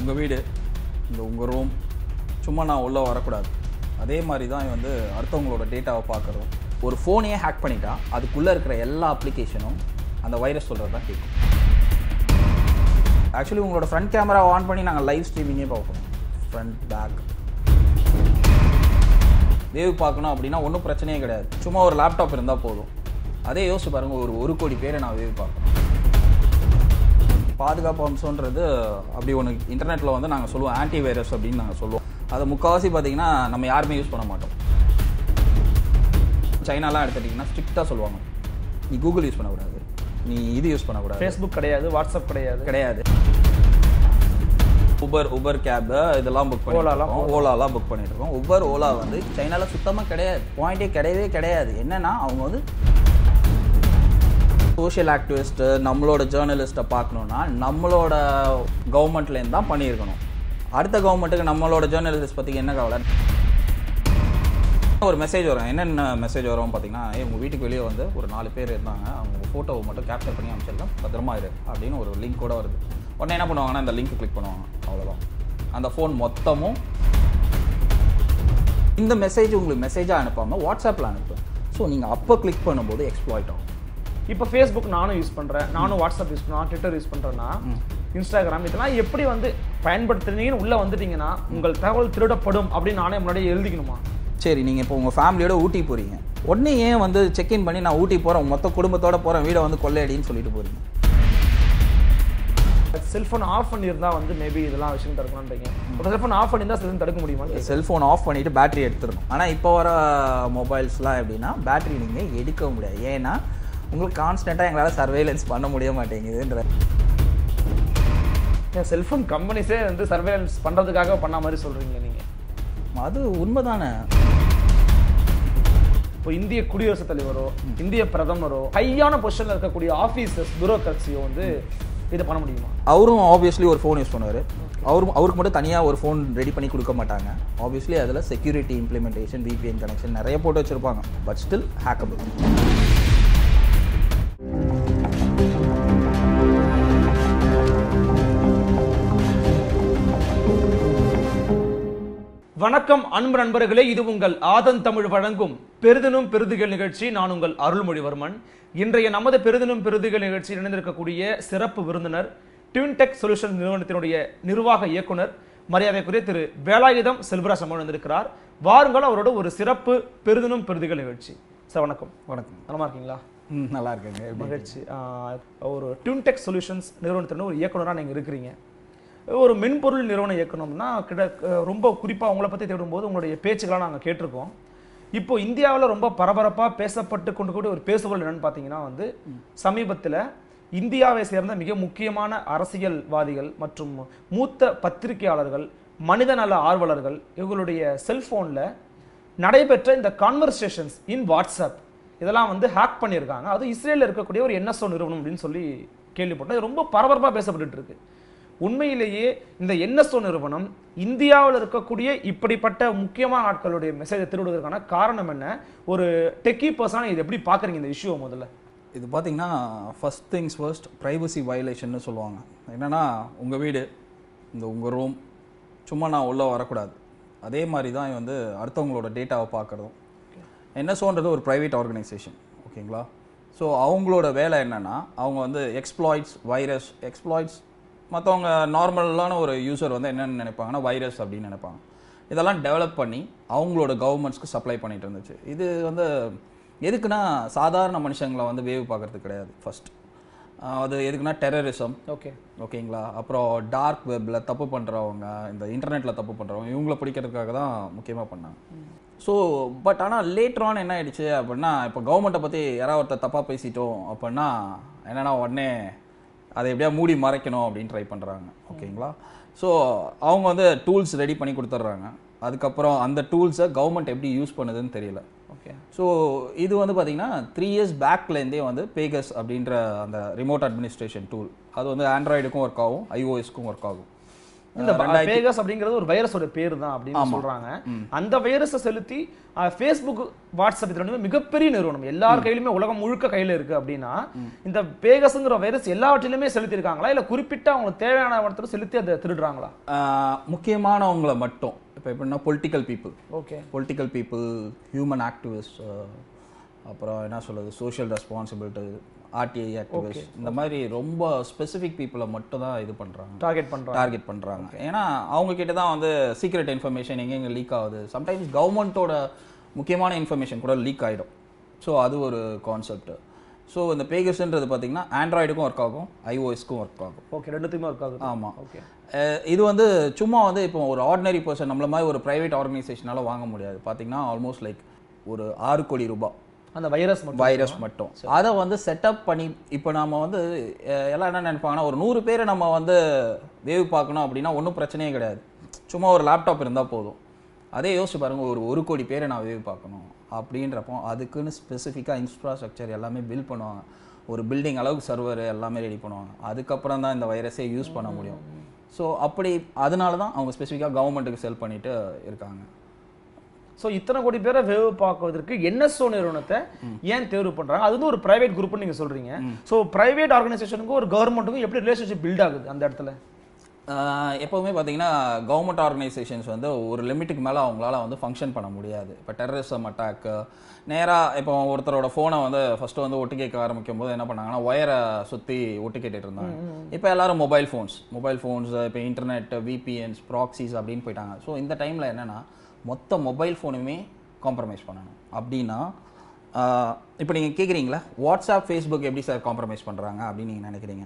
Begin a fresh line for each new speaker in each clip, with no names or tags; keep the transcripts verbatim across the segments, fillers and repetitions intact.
உங்கள் வீடு, இந்த உங்கள் ரூம், சும்மா நான் உள்ளே வரக்கூடாது. அதே மாதிரி தான் வந்து அடுத்தவங்களோட டேட்டாவை பார்க்குறோம். ஒரு ஃபோனையே ஹேக் பண்ணிட்டா அதுக்குள்ளே இருக்கிற எல்லா அப்ளிகேஷனும் அந்த வைரஸ் சொல்கிறது தான் கேட்கும். ஆக்சுவலி உங்களோட ஃப்ரண்ட் கேமரா ஆன் பண்ணி நாங்கள் லைவ் ஸ்ட்ரீமிங்கே பார்ப்போம். ஃப்ரண்ட் பேக் வேவ் பார்க்கணும் அப்படின்னா ஒன்றும் பிரச்சனையே கிடையாது. சும்மா ஒரு லேப்டாப் இருந்தால் போதும். அதே யோசிச்சு பாருங்கள், ஒரு ஒரு கோடி பேரை நான் வேவ் பார்க்கணும். பாதுகாப்பு அம்சம்ன்றது அப்படி ஒன்று இன்டர்நெட்டில் வந்து நாங்கள் சொல்லுவோம், ஆன்டி வைரஸ் அப்படின்னு நாங்கள் சொல்லுவோம். அதை முக்கால்வாசி பார்த்தீங்கன்னா நம்ம யாருமே யூஸ் பண்ண மாட்டோம். சைனாலாம் எடுத்துட்டிங்கன்னா ஸ்ட்ரிக்டாக சொல்லுவாங்க, நீ கூகுள் யூஸ் பண்ணக்கூடாது, நீ இது யூஸ் பண்ணக்கூடாது,
ஃபேஸ்புக் கிடையாது, வாட்ஸ்அப் கிடையாது
கிடையாது உபர் உபர் கேப் இதெல்லாம் புக் பண்ணி
ஓலாலாம்
ஓலாலாம் புக் பண்ணிட்டு இருக்கோம். உபர் ஓலா வந்து சைனாவில் சுத்தமாக கிடையாது. பாயிண்டே கிடையவே கிடையாது. என்னன்னா அவங்க வந்து சோஷியல் ஆக்டிவிஸ்ட்டு, நம்மளோட ஜேர்னலிஸ்ட்டை பார்க்கணுன்னா நம்மளோட கவர்மெண்ட்லேருந்து தான் பண்ணியிருக்கணும். அடுத்த கவர்மெண்ட்டுக்கு நம்மளோட ஜேர்னலிஸ்ட் பற்றி என்ன கவலை? ஒரு மெசேஜ் வரும். என்னென்ன மெசேஜ் வரும் பார்த்தீங்கன்னா, உங்கள் வீட்டுக்கு வெளியே வந்து ஒரு நாலு பேர் இருந்தாங்க, அவங்க ஃபோட்டோவை மட்டும் கேப்சர் பண்ணி அமைச்சிருக்கேன், பத்திரமா இரு அப்படின்னு ஒரு லிங்க் கூட வருது. உடனே என்ன பண்ணுவாங்கன்னா, இந்த லிங்க் கிளிக் பண்ணுவாங்க, அவ்வளோதான். அந்த ஃபோன் மொத்தமும் இந்த மெசேஜ் உங்களுக்கு மெசேஜாக அனுப்பாமல் வாட்ஸ்அப்பில் அனுப்பும். ஸோ நீங்கள் அப்போ கிளிக் பண்ணும்போது எக்ஸ்ப்ளாய்ட் ஆகும்.
இப்போ ஃபேஸ்புக் நானும் யூஸ் பண்ணுறேன், நானும் வாட்ஸ்அப் யூஸ் பண்ணுறேன், ட்விட்டர் யூஸ் பண்ணுறேன்னா, இன்ஸ்டாகிராம், இதெல்லாம் எப்படி வந்து பயன்படுத்துறீங்கன்னு உள்ளே வந்துட்டீங்கன்னா உங்கள் தகவல் திருடப்படும் அப்படின்னு நானே முன்னாடியே எழுதிக்கணுமா?
சரி, நீங்கள் இப்போ உங்கள் ஃபேமிலியோட ஊட்டி போகிறீங்க, உடனே ஏன் வந்து செக்இன் பண்ணி நான் ஊட்டி போகிறேன், மொத்த குடும்பத்தோட போகிறேன், வீடை வந்து கொள்ளையடின்னு சொல்லிட்டு போகிறீங்க?
செல்ஃபோன் ஆஃப் பண்ணியிருந்தால் வந்து மேபி இதெல்லாம் விஷயம் தடுக்கலான்றீங்க. இப்போ செல்ஃபோன் ஆஃப் பண்ணியிருந்தால் செல்ஃபோன் தடுக்க முடியுமா?
செல்ஃபோன் ஆஃப் பண்ணிவிட்டு பேட்டரி எடுத்துடணும். ஆனால் இப்போ வர மொபைல்ஸ்லாம் எப்படின்னா பேட்டரி நீங்கள் எடுக்க முடியாது. ஏன்னா உங்களுக்கு கான்ஸ்டண்ட்டாக எங்களால் சர்வேலன்ஸ் பண்ண முடிய மாட்டேங்குதுன்ற.
என் செல்ஃபோன் கம்பெனிஸே வந்து சர்வேலன்ஸ் பண்ணுறதுக்காக பண்ண மாதிரி சொல்கிறீங்க நீங்கள்.
அது உண்மைதானே.
இப்போ இந்திய குடியரசுத் தலைவரோ, இந்திய பிரதமரோ, ஹையான பொசிஷனில் இருக்கக்கூடிய ஆஃபீஸர்ஸ், பியூரோக்ராட்ஸியோ வந்து இதை பண்ண முடியுமா?
அவரும் ஆப்வியஸ்லி ஒரு ஃபோன் யூஸ் பண்ணுவார். அவரும் அவருக்கு மட்டும் தனியாக ஒரு ஃபோன் ரெடி பண்ணி கொடுக்க மாட்டாங்க. ஆப்வியஸ்லி அதில் செக்யூரிட்டி இம்ப்ளிமெண்டேஷன், விபிஎன் கனெக்ஷன் நிறைய போட்டு வச்சுருப்பாங்க. But still hackable.
வணக்கம் அன்பு நண்பர்களே, இது உங்கள் ஆதன் தமிழ் வழங்கும் பெரிதனும் பெரிதுகள் நிகழ்ச்சி. நான் உங்கள் அருள்மொழிவர்மன். இன்றைய நமது பெரிதனும் பெரிதுகள் நிகழ்ச்சியில் இணைந்திருக்கக்கூடிய சிறப்பு விருந்தினர், ட்வின்டெக் சொல்யூஷன் நிறுவனத்தினுடைய நிர்வாக இயக்குனர் மரியாதைக்குரிய திரு வேலாயுதம் செல்வராஜ் அம்மா வந்திருக்கிறார். வாருங்கள் அவரோட ஒரு சிறப்பு பெரிதனும் பெரிதுகள் நிகழ்ச்சி. சார் வணக்கம்.
வணக்கம்.
நலமா இருக்கீங்களா?
ம், நல்லா இருக்குங்க.
மகிழ்ச்சி. ஒரு ட்வின்டெக் சொல்யூஷன்ஸ் நிறுவனத்தின் ஒரு இயக்குனராக நீங்கள் இருக்கிறீங்க. ஒரு மென்பொருள் நிறுவனம் இயக்கணும்னா கிட ரொம்ப குறிப்பாக உங்களை பற்றி தேடும்போது உங்களுடைய பேச்சுக்களாக நாங்கள் கேட்டிருக்கோம். இப்போ இந்தியாவில் ரொம்ப பரபரப்பாக பேசப்பட்டு கொண்டு கூட ஒரு பேசுபொருள் என்னன்னு பார்த்தீங்கன்னா வந்து சமீபத்தில் இந்தியாவை சேர்ந்த மிக முக்கியமான அரசியல்வாதிகள் மற்றும் மூத்த பத்திரிகையாளர்கள், மனிதநல ஆர்வலர்கள் இவங்களுடைய செல்ஃபோனில் நடைபெற்ற இந்த கான்வர்சேஷன்ஸ் இன் வாட்ஸ்அப் இதெல்லாம் வந்து ஹேக் பண்ணியிருக்காங்க. அது இஸ்ரேலில் இருக்கக்கூடிய ஒரு என்எஸ்ஓ நிறுவனம் அப்படின்னு சொல்லி கேள்விப்பட்டோம். இது ரொம்ப பரபரப்பாக பேசப்பட்டு இருக்கு. உண்மையிலேயே இந்த என்எஸ்ஓ நிறுவனம் இந்தியாவில் இருக்கக்கூடிய இப்படிப்பட்ட முக்கியமான ஆட்களுடைய மெசேஜை திருடுவதற்கான காரணம் என்ன? ஒரு டெக்கி பர்சனாக இது எப்படி பார்க்குறீங்க இந்த இஷ்யூவை? முதல்ல
இது பார்த்தீங்கன்னா ஃபர்ஸ்ட் திங்ஸ் ஃபர்ஸ்ட், ப்ரைவசி வயலேஷன்னு சொல்லுவாங்க. என்னென்னா உங்கள் வீடு, இந்த உங்கள் ரூம், சும்மா நான் உள்ளே வரக்கூடாது. அதே மாதிரி தான் வந்து அடுத்தவங்களோட டேட்டாவை பார்க்குறதும். என்எஸ்ஓன்றது ஒரு ப்ரைவேட் ஆர்கனைசேஷன், ஓகேங்களா? ஸோ அவங்களோட வேலை என்னென்னா அவங்க வந்து எக்ஸ்ப்ளாய்ட்ஸ், வைரஸ், எக்ஸ்ப்ளாய்ட்ஸ் மற்றவங்க நார்மலான ஒரு யூசர் வந்து என்னென்னு நினைப்பாங்கன்னா வைரஸ் அப்படின்னு நினைப்பாங்க. இதெல்லாம் டெவலப் பண்ணி அவங்களோட கவர்மெண்ட்ஸ்க்கு சப்ளை பண்ணிட்டு இருந்துச்சு. இது வந்து எதுக்குன்னா சாதாரண மனுஷங்களை வந்து வேவ் பார்க்குறதுக்கு கிடையாது. ஃபர்ஸ்ட் அது எதுக்குன்னா டெரரிசம்,
ஓகே
ஓகேங்களா? அப்புறம் டார்க் வெப்பில் தப்பு பண்ணுறவங்க, இந்த இன்டர்நெட்டில் தப்பு பண்ணுறவங்க, இவங்கள பிடிக்கிறதுக்காக தான் முக்கியமாக பண்ணாங்க. ஸோ பட் ஆனால் லேட்டரான் என்ன ஆயிடுச்சு அப்படின்னா, இப்போ கவர்மெண்ட்டை பற்றி யாராவது ஒருத்தர் தப்பாக பேசிட்டோம் அப்படின்னா என்னென்னா உடனே அதை எப்படியா மூடி மறைக்கணும் அப்படின்னு ட்ரை பண்ணுறாங்க, ஓகேங்களா? ஸோ அவங்க வந்து டூல்ஸ் ரெடி பண்ணி கொடுத்துட்றாங்க. அதுக்கப்புறம் அந்த டூல்ஸை கவர்மெண்ட் எப்படி யூஸ் பண்ணுதுன்னு தெரியல.
ஓகே.
ஸோ இது வந்து பார்த்திங்கன்னா த்ரீ இயர்ஸ் பேக்லேருந்தே வந்து பேகஸ் அப்படின்ற அந்த ரிமோட் அட்மினிஸ்ட்ரேஷன் டூல் அது வந்து ஆண்ட்ராய்டுக்கும் ஒர்க் ஆகும், ஐஓஎஸ்க்கும் ஒர்க் ஆகும்.
இந்த பேகஸ் அப்படிங்கிறது ஒரு வைரஸோட பேர் தான் அப்படின்னு சொல்றாங்க. அந்த வைரஸை செலுத்தி ஃபேஸ்புக், வாட்ஸ்அப் இது ரெண்டுமே மிகப்பெரிய நிறுவனம், எல்லார் கையிலுமே உலகம் முழுக்க கையில இருக்கு அப்படின்னா இந்த பேகஸ்ங்கிற வைரஸ் எல்லாவற்றிலுமே செலுத்தி இருக்காங்களா இல்ல குறிப்பிட்ட அவங்களுக்கு தேவையான இடத்துல செலுத்தி அதை திருடுறாங்களா?
முக்கியமானவங்களை மட்டும். இப்போ எப்படின்னா political people,
okay,
political people, human activist, அப்புறம் என்ன சொல்றது சோஷியல் ரெஸ்பான்சிபிலிட்டி, ஆர்டிஐ ஆக்டிவிஸ்ட், இந்த மாதிரி ரொம்ப ஸ்பெசிஃபிக் பீப்புளை மட்டும் தான் இது பண்ணுறாங்க,
டார்கெட் பண்ணுறாங்க
டார்கெட் பண்ணுறாங்க. ஏன்னா அவங்க கிட்ட தான் வந்து சீக்ரெட் இன்ஃபர்மேஷன் எங்கெங்கே லீக் ஆகுது. சம்டைம்ஸ் கவர்மெண்ட்டோட முக்கியமான இன்ஃபர்மேஷன் கூட லீக் ஆகிடும். ஸோ அது ஒரு கான்செப்ட். ஸோ இந்த பேகஸ்ன்றது பார்த்தீங்கன்னா ஆண்ட்ராய்டுக்கும் ஒர்க் ஆகும், ஐஓஎஸ்க்கும் ஒர்க் ஆகும்.
ஓகே, ரெண்டுத்துக்குமே ஒர்க் ஆகும்.
ஆமாம்.
ஓகே,
இது வந்து சும்மா வந்து இப்போ ஒரு ஆர்டினரி பர்சன் நம்மள மாதிரி ஒரு ப்ரைவேட் ஆர்கனைசேஷனால வாங்க முடியாது. பார்த்தீங்கன்னா ஆல்மோஸ்ட் லைக் ஒரு ஆறு கோடி ரூபாய்
அந்த வைரஸ் மட்டும்
வைரஸ் மட்டும் அதை வந்து செட்டப் பண்ணி, இப்போ நம்ம வந்து எல்லாம் என்ன நினைப்பாங்கன்னா ஒரு நூறு பேரை நம்ம வந்து வேவ் பார்க்கணும் அப்படின்னா ஒன்றும் பிரச்சனையே கிடையாது, சும்மா ஒரு லேப்டாப் இருந்தால் போதும். அதே யோசிச்சு பாருங்கள், ஒரு ஒரு கோடி பேரை நான் வேவ் பார்க்கணும் அப்படின்றப்போ அதுக்குன்னு ஸ்பெசிஃபிக்காக இன்ஃப்ராஸ்ட்ரக்சர் எல்லாமே பில்ட் பண்ணுவாங்க, ஒரு பில்டிங் அளவுக்கு சர்வர் எல்லாமே ரெடி பண்ணுவாங்க. அதுக்கப்புறம் தான் இந்த வைரஸே யூஸ் பண்ண முடியும். ஸோ அப்படி அதனால தான் அவங்க ஸ்பெசிஃபிக்காக கவர்மெண்ட்டுக்கு செல் பண்ணிட்டு இருக்காங்க.
ஸோ இத்தனை கோடி பேரை வேவு பார்க்குவதற்கு என்எஸ்ஓ நிறுவனத்தை ஏன் தேர்வு பண்ணுறாங்க? அது வந்து ஒரு பிரைவேட் குரூப்னு நீங்கள் சொல்கிறீங்க. ஸோ பிரைவேட் ஆர்கனைசேஷனுக்கும் ஒரு கவர்மெண்ட்டுக்கும் எப்படி ரிலேஷன்ஷிப் பில்ட் ஆகுது அந்த இடத்துல?
எப்போவுமே பார்த்தீங்கன்னா கவர்மெண்ட் ஆர்கனைசேஷன்ஸ் வந்து ஒரு லிமிட்டுக்கு மேலே அவங்களால வந்து ஃபங்க்ஷன் பண்ண முடியாது. இப்போ டெரரிசம் அட்டாக்கு நேராக இப்போ ஒருத்தரோட ஃபோனை வந்து ஃபஸ்ட்டு வந்து ஒட்டு கேட்க ஆரம்பிக்கும் போது என்ன பண்ணாங்கன்னா ஒயரை சுற்றி ஒட்டு கேட்டுட்டு இருந்தாங்க. இப்போ எல்லாரும் மொபைல் ஃபோன்ஸ் மொபைல் ஃபோன்ஸ் இப்போ இன்டர்நெட், விபிஎன்ஸ், ப்ராக்சிஸ் அப்படின்னு போயிட்டாங்க. ஸோ இந்த டைமில் என்னென்னா மொத்த மொபைல் ஃபோனுமே காம்ப்ரமைஸ் பண்ணணும். அப்படின்னா இப்போ நீங்கள் கேட்குறீங்களா வாட்ஸ்அப், ஃபேஸ்புக் எப்படி சார் காம்ப்ரமைஸ் பண்ணுறாங்க அப்படின்னு நீங்கள் நினைக்கிறீங்க?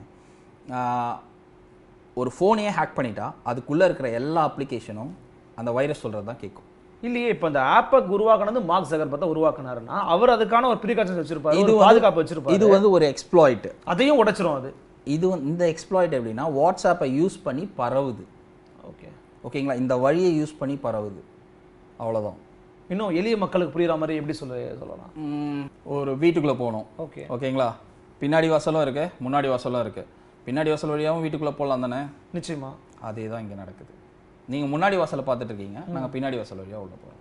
ஒரு ஃபோனையே ஹேக் பண்ணிட்டா அதுக்குள்ளே இருக்கிற எல்லா அப்ளிகேஷனும் அந்த வைரஸ் சொல்கிறது தான் கேட்கும்.
இல்லையே, இப்போ இந்த ஆப்பை உருவாக்குனது மார்க் ஜக்கர்பர்க் தான் உருவாக்குனாருன்னா அவர் அதுக்கான ஒரு ப்ரிகாஷன்ஸ் வச்சிருப்பாரு, இது பாதுகாப்பு வச்சிருப்பாரு.
இது வந்து ஒரு எக்ஸ்ப்ளாய்ட்,
அதையும் உடைச்சிரும் அது.
இது இந்த எக்ஸ்ப்ளாய்ட் எப்படின்னா வாட்ஸ்அப்பை யூஸ் பண்ணி பரவுது.
ஓகே,
ஓகேங்களா, இந்த வழியை யூஸ் பண்ணி பரவுது, அவ்வளோதான்.
இன்னும் எளிய மக்களுக்கு புரியுற மாதிரி எப்படி சொல்ல சொல்லலாம்?
ஒரு வீட்டுக்குள்ளே போகணும்.
ஓகே,
ஓகேங்களா, பின்னாடி வாசலும் இருக்கு, முன்னாடி வாசலும் இருக்கு. பின்னாடி வாசல் வழியாகவும் வீட்டுக்குள்ளே போகலாம் தானே?
நிச்சயமா
அதே தான் இங்கே நடக்குது. நீங்கள் முன்னாடி வாசலை பார்த்துட்டு இருக்கீங்க, நாங்கள் பின்னாடி வாசல் வழியாக உள்ள போகிறோம்.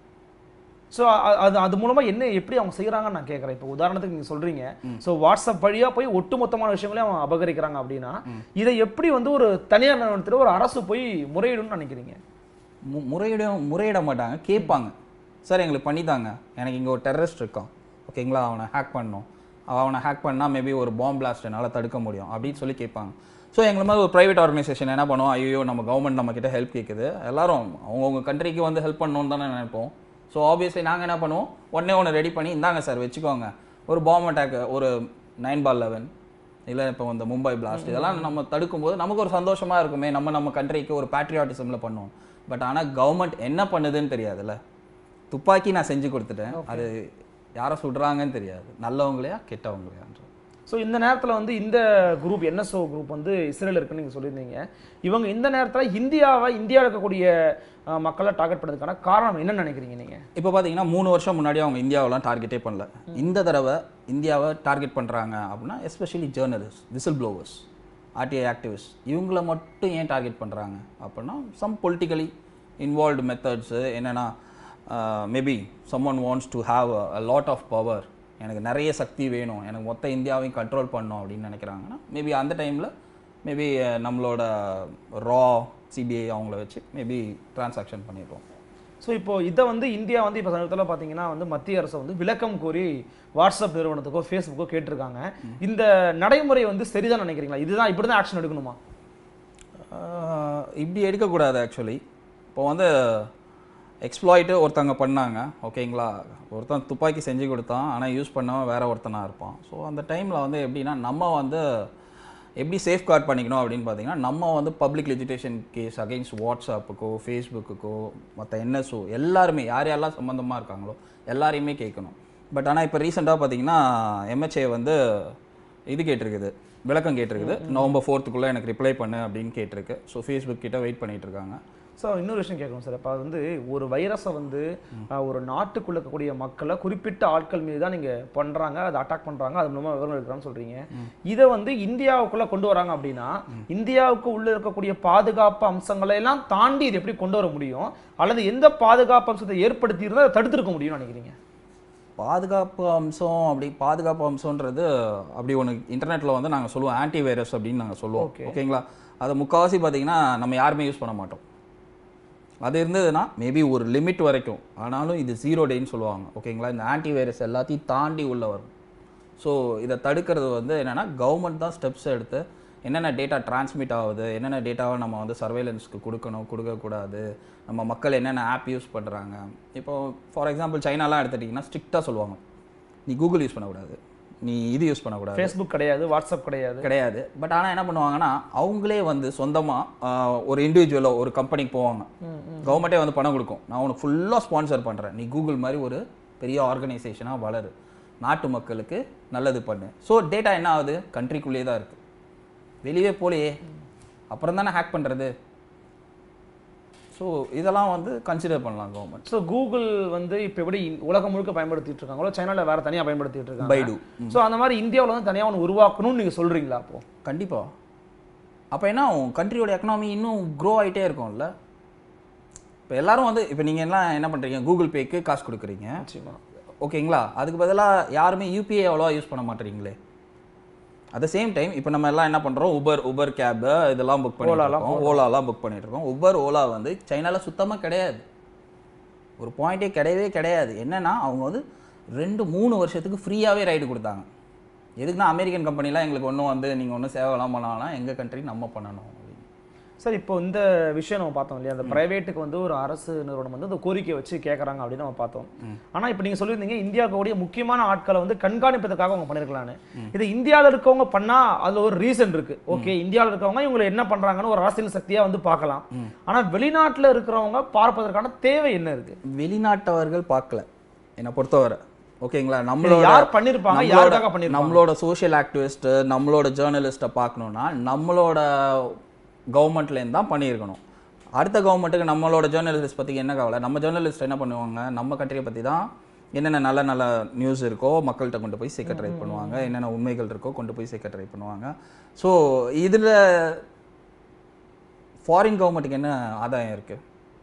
ஸோ அது அது மூலமாக என்ன எப்படி அவங்க செய்கிறாங்கன்னு நான் கேட்குறேன். இப்போ உதாரணத்துக்கு நீங்கள் சொல்கிறீங்க ஸோ வாட்ஸ்அப் வழியாக போய் ஒட்டுமொத்தமான விஷயங்களையும் அவங்க அபகரிக்கிறாங்க அப்படின்னா இதை எப்படி வந்து ஒரு தனியார் நிறுவனத்தில் ஒரு அரசு போய் முறையிடும்னு நினைக்கிறீங்க?
மு முறையிட முறையிட மாட்டாங்க, கேட்பாங்க. சார் எங்களுக்கு பண்ணித்தாங்க, எனக்கு இங்கே ஒரு டெரரிஸ்ட் இருக்கான், ஓகேங்களா, அவனை ஹேக் பண்ணணும், அவனை ஹேக் பண்ணால் மேபி ஒரு பாம்பு பிளாஸ்ட் என்னால் தடுக்க முடியும் அப்படின்னு சொல்லி கேட்பாங்க. ஸோ எங்களை மாதிரி ஒரு ப்ரைவேட் ஆர்கனைசேஷன் என்ன பண்ணுவோம், ஐயோ நம்ம கவர்மெண்ட் நம்மக்கிட்ட ஹெல்ப் கேட்குது, எல்லாரும் அவங்கவுங்க கண்ட்ரிக்கு வந்து ஹெல்ப் பண்ணணும்னு தானே நினைப்போம். ஸோ ஆப்வியஸ்லி நாங்கள் என்ன பண்ணுவோம், உடனே ஒன்று ரெடி பண்ணி இந்தாங்க சார் வச்சுக்கோங்க, ஒரு பாம்பு அட்டாக், ஒரு நைன் பால் லெவன் இல்லை இப்போ இந்த மும்பை பிளாஸ்ட் இதெல்லாம் நம்ம தடுக்கும்போது நமக்கு ஒரு சந்தோஷமாக இருக்குமே, நம்ம நம்ம கண்ட்ரிக்கு ஒரு பேட்ரியாட்டிசமில் பண்ணுவோம். பட் ஆனால் கவர்மெண்ட் என்ன பண்ணுதுன்னு தெரியாதுல்ல. துப்பாக்கி நான் செஞ்சு கொடுத்துட்டேன், அது யாரை சுடுறாங்கன்னு தெரியாது, நல்லவங்களையா கெட்டவங்களையான்ற.
ஸோ இந்த நேரத்தில் வந்து இந்த குரூப் என்எஸ்ஓ குரூப் வந்து இஸ்ரேல் இருக்குன்னு நீங்கள் சொல்லியிருந்தீங்க. இவங்க இந்த நேரத்தில் இந்தியாவை இந்தியாவில் இருக்கக்கூடிய மக்களை டார்கெட் பண்ணுறதுக்கான காரணம் என்னன்னு நினைக்கிறீங்க நீங்கள்?
இப்போ பார்த்தீங்கன்னா மூணு வருஷம் முன்னாடி அவங்க இந்தியாவெல்லாம் டார்கெட்டே பண்ணல. இந்த தடவை இந்தியாவை டார்கெட் பண்ணுறாங்க அப்படின்னா especially journalist, whistleblowers, RTI activist, இவங்கள மட்டும் ஏன் டார்கெட் பண்ணுறாங்க அப்படின்னா சம் பொலிட்டிக்கலி இன்வால்வ்டு மெத்தட்ஸு என்னென்னா maybe someone wants to have a lot of power, எனக்கு நிறைய சக்தி வேணும், எனக்கு மொத்த இந்தியாவையும் கண்ட்ரோல் பண்ணணும் அப்படின்னு நினைக்கிறாங்கன்னா மேபி அந்த டைமில் மேபி நம்மளோட ரா சிபிஐ அவங்கள வச்சு மேபி டிரான்சாக்ஷன் பண்ணிடுவோம்.
ஸோ இப்போ இதை வந்து இந்தியா வந்து இப்போ சமீபத்தில் பார்த்தீங்கன்னா வந்து மத்திய அரசு வந்து விளக்கம் கோரி வாட்ஸ்அப் நிறுவனத்துக்கோ ஃபேஸ்புக்கோ கேட்டிருக்காங்க. இந்த நடைமுறை வந்து சரிதான் நினைக்கிறீங்களா? இதுதான் இப்படி தான் ஆக்ஷன் எடுக்கணுமா?
இப்படி எடுக்கக்கூடாது ஆக்சுவலி. இப்போ வந்து எக்ஸ்ப்ளாய்ட்டு ஒருத்தவங்க பண்ணாங்க, ஓகேங்களா, ஒருத்தன் துப்பாக்கி செஞ்சு கொடுத்தான், ஆனால் யூஸ் பண்ணாமல் வேற ஒருத்தனாக இருப்பான். ஸோ அந்த டைமில் வந்து எப்படின்னா நம்ம வந்து எப்படி சேஃப் கார்ட் பண்ணிக்கணும் அப்படின்னு பார்த்தீங்கன்னா நம்ம வந்து பப்ளிக் லெஜிடேஷன் கேஸ் அகெயின்ஸ்ட் வாட்ஸ்அப்புக்கோ ஃபேஸ்புக்குக்கோ மற்ற என்எஸ்ஓ எல்லாருமே யார் யாரெல்லாம் சம்மந்தமாக இருக்காங்களோ எல்லாரையுமே கேட்கணும். பட் ஆனால் இப்போ ரீசெண்டாக பார்த்தீங்கன்னா எம்ஹெச்ஏ வந்து இது கேட்டிருக்குது, விளக்கம் கேட்டிருக்குது, நவம்பர் ஃபோர்த்துக்குள்ளே எனக்கு ரிப்ளை பண்ணு அப்படின்னு கேட்டிருக்கு. ஸோ ஃபேஸ்புக் கிட்ட வெயிட் பண்ணிகிட்டு இருக்காங்க.
ஸோ இன்னொரு விஷயம் கேட்கணும் சார். இப்போ வந்து ஒரு வைரஸை வந்து ஒரு நாட்டுக்குள்ள இருக்கக்கூடிய மக்களை குறிப்பிட்ட ஆட்கள் மீது தான் நீங்கள் பண்ணுறாங்க, அதை அட்டாக் பண்ணுறாங்க, அது மூலமாக விவரம் எடுக்கிறான்னு சொல்கிறீங்க. இதை வந்து இந்தியாவுக்குள்ளே கொண்டு வராங்க அப்படின்னா இந்தியாவுக்கு உள்ளே இருக்கக்கூடிய பாதுகாப்பு அம்சங்களை எல்லாம் தாண்டி இது எப்படி கொண்டு வர முடியும், அல்லது எந்த பாதுகாப்பு அம்சத்தை ஏற்படுத்தி இருந்தால் அதை தடுத்திருக்க முடியும்னு நினைக்கிறீங்க?
பாதுகாப்பு அம்சம் அப்படி பாதுகாப்பு அம்சம்ன்றது அப்படி ஒன்று இன்டர்நெட்டில் வந்து நாங்கள் சொல்லுவோம் ஆன்டி வைரஸ் அப்படின்னு நாங்கள் சொல்லுவோம். ஓகேங்களா? அதை முக்கால்வாசி பார்த்தீங்கன்னா நம்ம யாருமே யூஸ் பண்ண மாட்டோம். அது இருந்ததுன்னா மேபி ஒரு லிமிட் வரைக்கும், ஆனாலும் இது ஜீரோ டேன்னு சொல்லுவாங்க. ஓகேங்களா? இந்த ஆன்டி வைரஸ் எல்லாத்தையும் தாண்டி உள்ள வரும். ஸோ இதை தடுக்கிறது வந்து என்னென்னா கவர்மெண்ட் தான் ஸ்டெப்ஸ் எடுத்து என்னென்ன டேட்டா டிரான்ஸ்மிட் ஆகுது, என்னென்ன டேட்டாவை நம்ம வந்து சர்வேலன்ஸ்க்கு கொடுக்கணும், கொடுக்கக்கூடாது, நம்ம மக்கள் என்னென்ன ஆப் யூஸ் பண்ணுறாங்க. இப்போ ஃபார் எக்ஸாம்பிள் சைனாலாம் எடுத்துட்டிங்கன்னா ஸ்ட்ரிக்டாக சொல்லுவாங்க, நீ கூகுள் யூஸ் பண்ணக்கூடாது, நீ இது யூஸ் பண்ணக்கூடாது,
ஃபேஸ்புக் கிடையாது, வாட்ஸ்அப் கிடையாது
கிடையாது பட் ஆனால் என்ன பண்ணுவாங்கன்னா அவங்களே வந்து சொந்தமாக ஒரு இண்டிவிஜுவலோ ஒரு கம்பெனிக்கு போவாங்க, கவர்மெண்ட்டே வந்து பணம் கொடுக்கும், நான் உனக்கு ஃபுல்லாக ஸ்பான்சர் பண்ணுறேன், நீ கூகுள் மாதிரி ஒரு பெரிய ஆர்கனைசேஷனாக வளரு, நாட்டு மக்களுக்கு நல்லது பண்ணு. ஸோ டேட்டா என்ன ஆகுது, கண்ட்ரிக்குள்ளேயே தான் இருக்குது, வெளியே போலையே, அப்புறம் தானே ஹேக் பண்ணுறது. ஸோ இதெல்லாம் வந்து கன்சிடர் பண்ணலாம் கவர்மெண்ட்.
ஸோ கூகுள் வந்து இப்போ எப்படி உலகம் முழுக்க பயன்படுத்திட்டு இருக்காங்களோ சைனாவில் வேறு தனியாக பயன்படுத்திட்டு இருக்காங்க,
பைடு.
ஸோ அந்த மாதிரி இந்தியாவில் வந்து தனியாக ஒன்று உருவாக்கணும்னு நீங்கள் சொல்கிறீங்களா? அப்போ
கண்டிப்பாக. அப்போ என்ன கண்ட்ரியோட எக்கனாமி இன்னும் க்ரோ ஆகிட்டே இருக்கும்ல. இப்போ எல்லாரும் வந்து இப்போ நீங்கள் எல்லாம் என்ன பண்ணுறீங்க, கூகுள் பேக்கு காசு கொடுக்குறீங்க, ஓகேங்களா? அதுக்கு பதிலாக யாருமே யூபிஐ அவ்வளோவா யூஸ் பண்ண மாட்டேறீங்களே. அட் த சேம் டைம் இப்போ நம்ம எல்லாம் என்ன பண்ணுறோம், உபர் உபர் கேபு இதெல்லாம் புக் பண்ணிட்டு ஓலாலாம் புக் பண்ணிட்டு இருக்கோம். உபர் ஓலா வந்து சைனாவில் சுத்தமாக கிடையாது, ஒரு பாயிண்டே கிடையவே கிடையாது. என்னென்னா அவங்க வந்து ரெண்டு மூணு வருஷத்துக்கு ஃப்ரீயாகவே ரைடு கொடுத்தாங்க. எதுக்குன்னா அமெரிக்கன் கம்பெனிலாம் எங்களுக்கு ஒன்றும் வந்து நீங்கள் ஒன்றும் சேவைலாம் பண்ணலாம், எங்கள் கண்ட்ரி நம்ம பண்ணணும்.
சார் இப்போ இந்த விஷயம் நம்ம பார்த்தோம் இல்லையா, அந்த பிரைவேட்டுக்கு வந்து ஒரு அரசு நிறுவனம் வந்து அந்த கோரிக்கை வச்சு கேட்குறாங்க அப்படின்னு நம்ம பார்த்தோம். ஆனால் இப்போ நீங்கள் சொல்லியிருந்தீங்க இந்தியாவுடைய முக்கியமான ஆட்களை வந்து கண்காணிப்பதற்காக அவங்க பண்ணியிருக்கலான்னு. இது இந்தியாவில் இருக்கவங்க பண்ணால் அதில் ஒரு ரீசன் இருக்குது. ஓகே, இந்தியாவில் இருக்கவங்க இவங்களை என்ன பண்ணுறாங்கன்னு ஒரு அரசியல் சக்தியாக வந்து பார்க்கலாம். ஆனால் வெளிநாட்டில் இருக்கிறவங்க பார்ப்பதற்கான தேவை என்ன இருக்குது?
வெளிநாட்டவர்கள் பார்க்கல என்னை பொறுத்தவரை. ஓகேங்களா? நம்மளோட
யார் பண்ணியிருப்பாங்க, யாருக்காக பண்ணியிருப்பாங்க?
நம்மளோட சோஷியல் ஆக்டிவிஸ்ட், நம்மளோட ஜேர்னலிஸ்ட்டை பார்க்கணுன்னா நம்மளோட கவர்மெண்ட்லேருந்து தான் பண்ணியிருக்கணும். அடுத்த கவர்மெண்ட்டுக்கு நம்மளோட ஜேர்னலிஸ்ட் பற்றி என்ன கவலை? நம்ம ஜேர்னலிஸ்ட் என்ன பண்ணுவாங்க, நம்ம கண்ட்ரியை பற்றி தான் என்னென்ன நல்ல நல்ல நியூஸ் இருக்கோ மக்கள்கிட்ட கொண்டு போய் சேர்க்க ட்ரை பண்ணுவாங்க, என்னென்ன உண்மைகள் இருக்கோ கொண்டு போய் சேர்க்க ட்ரை பண்ணுவாங்க. ஸோ இதில் ஃபாரின் கவர்மெண்ட்டுக்கு என்ன ஆதாயம் இருக்குது?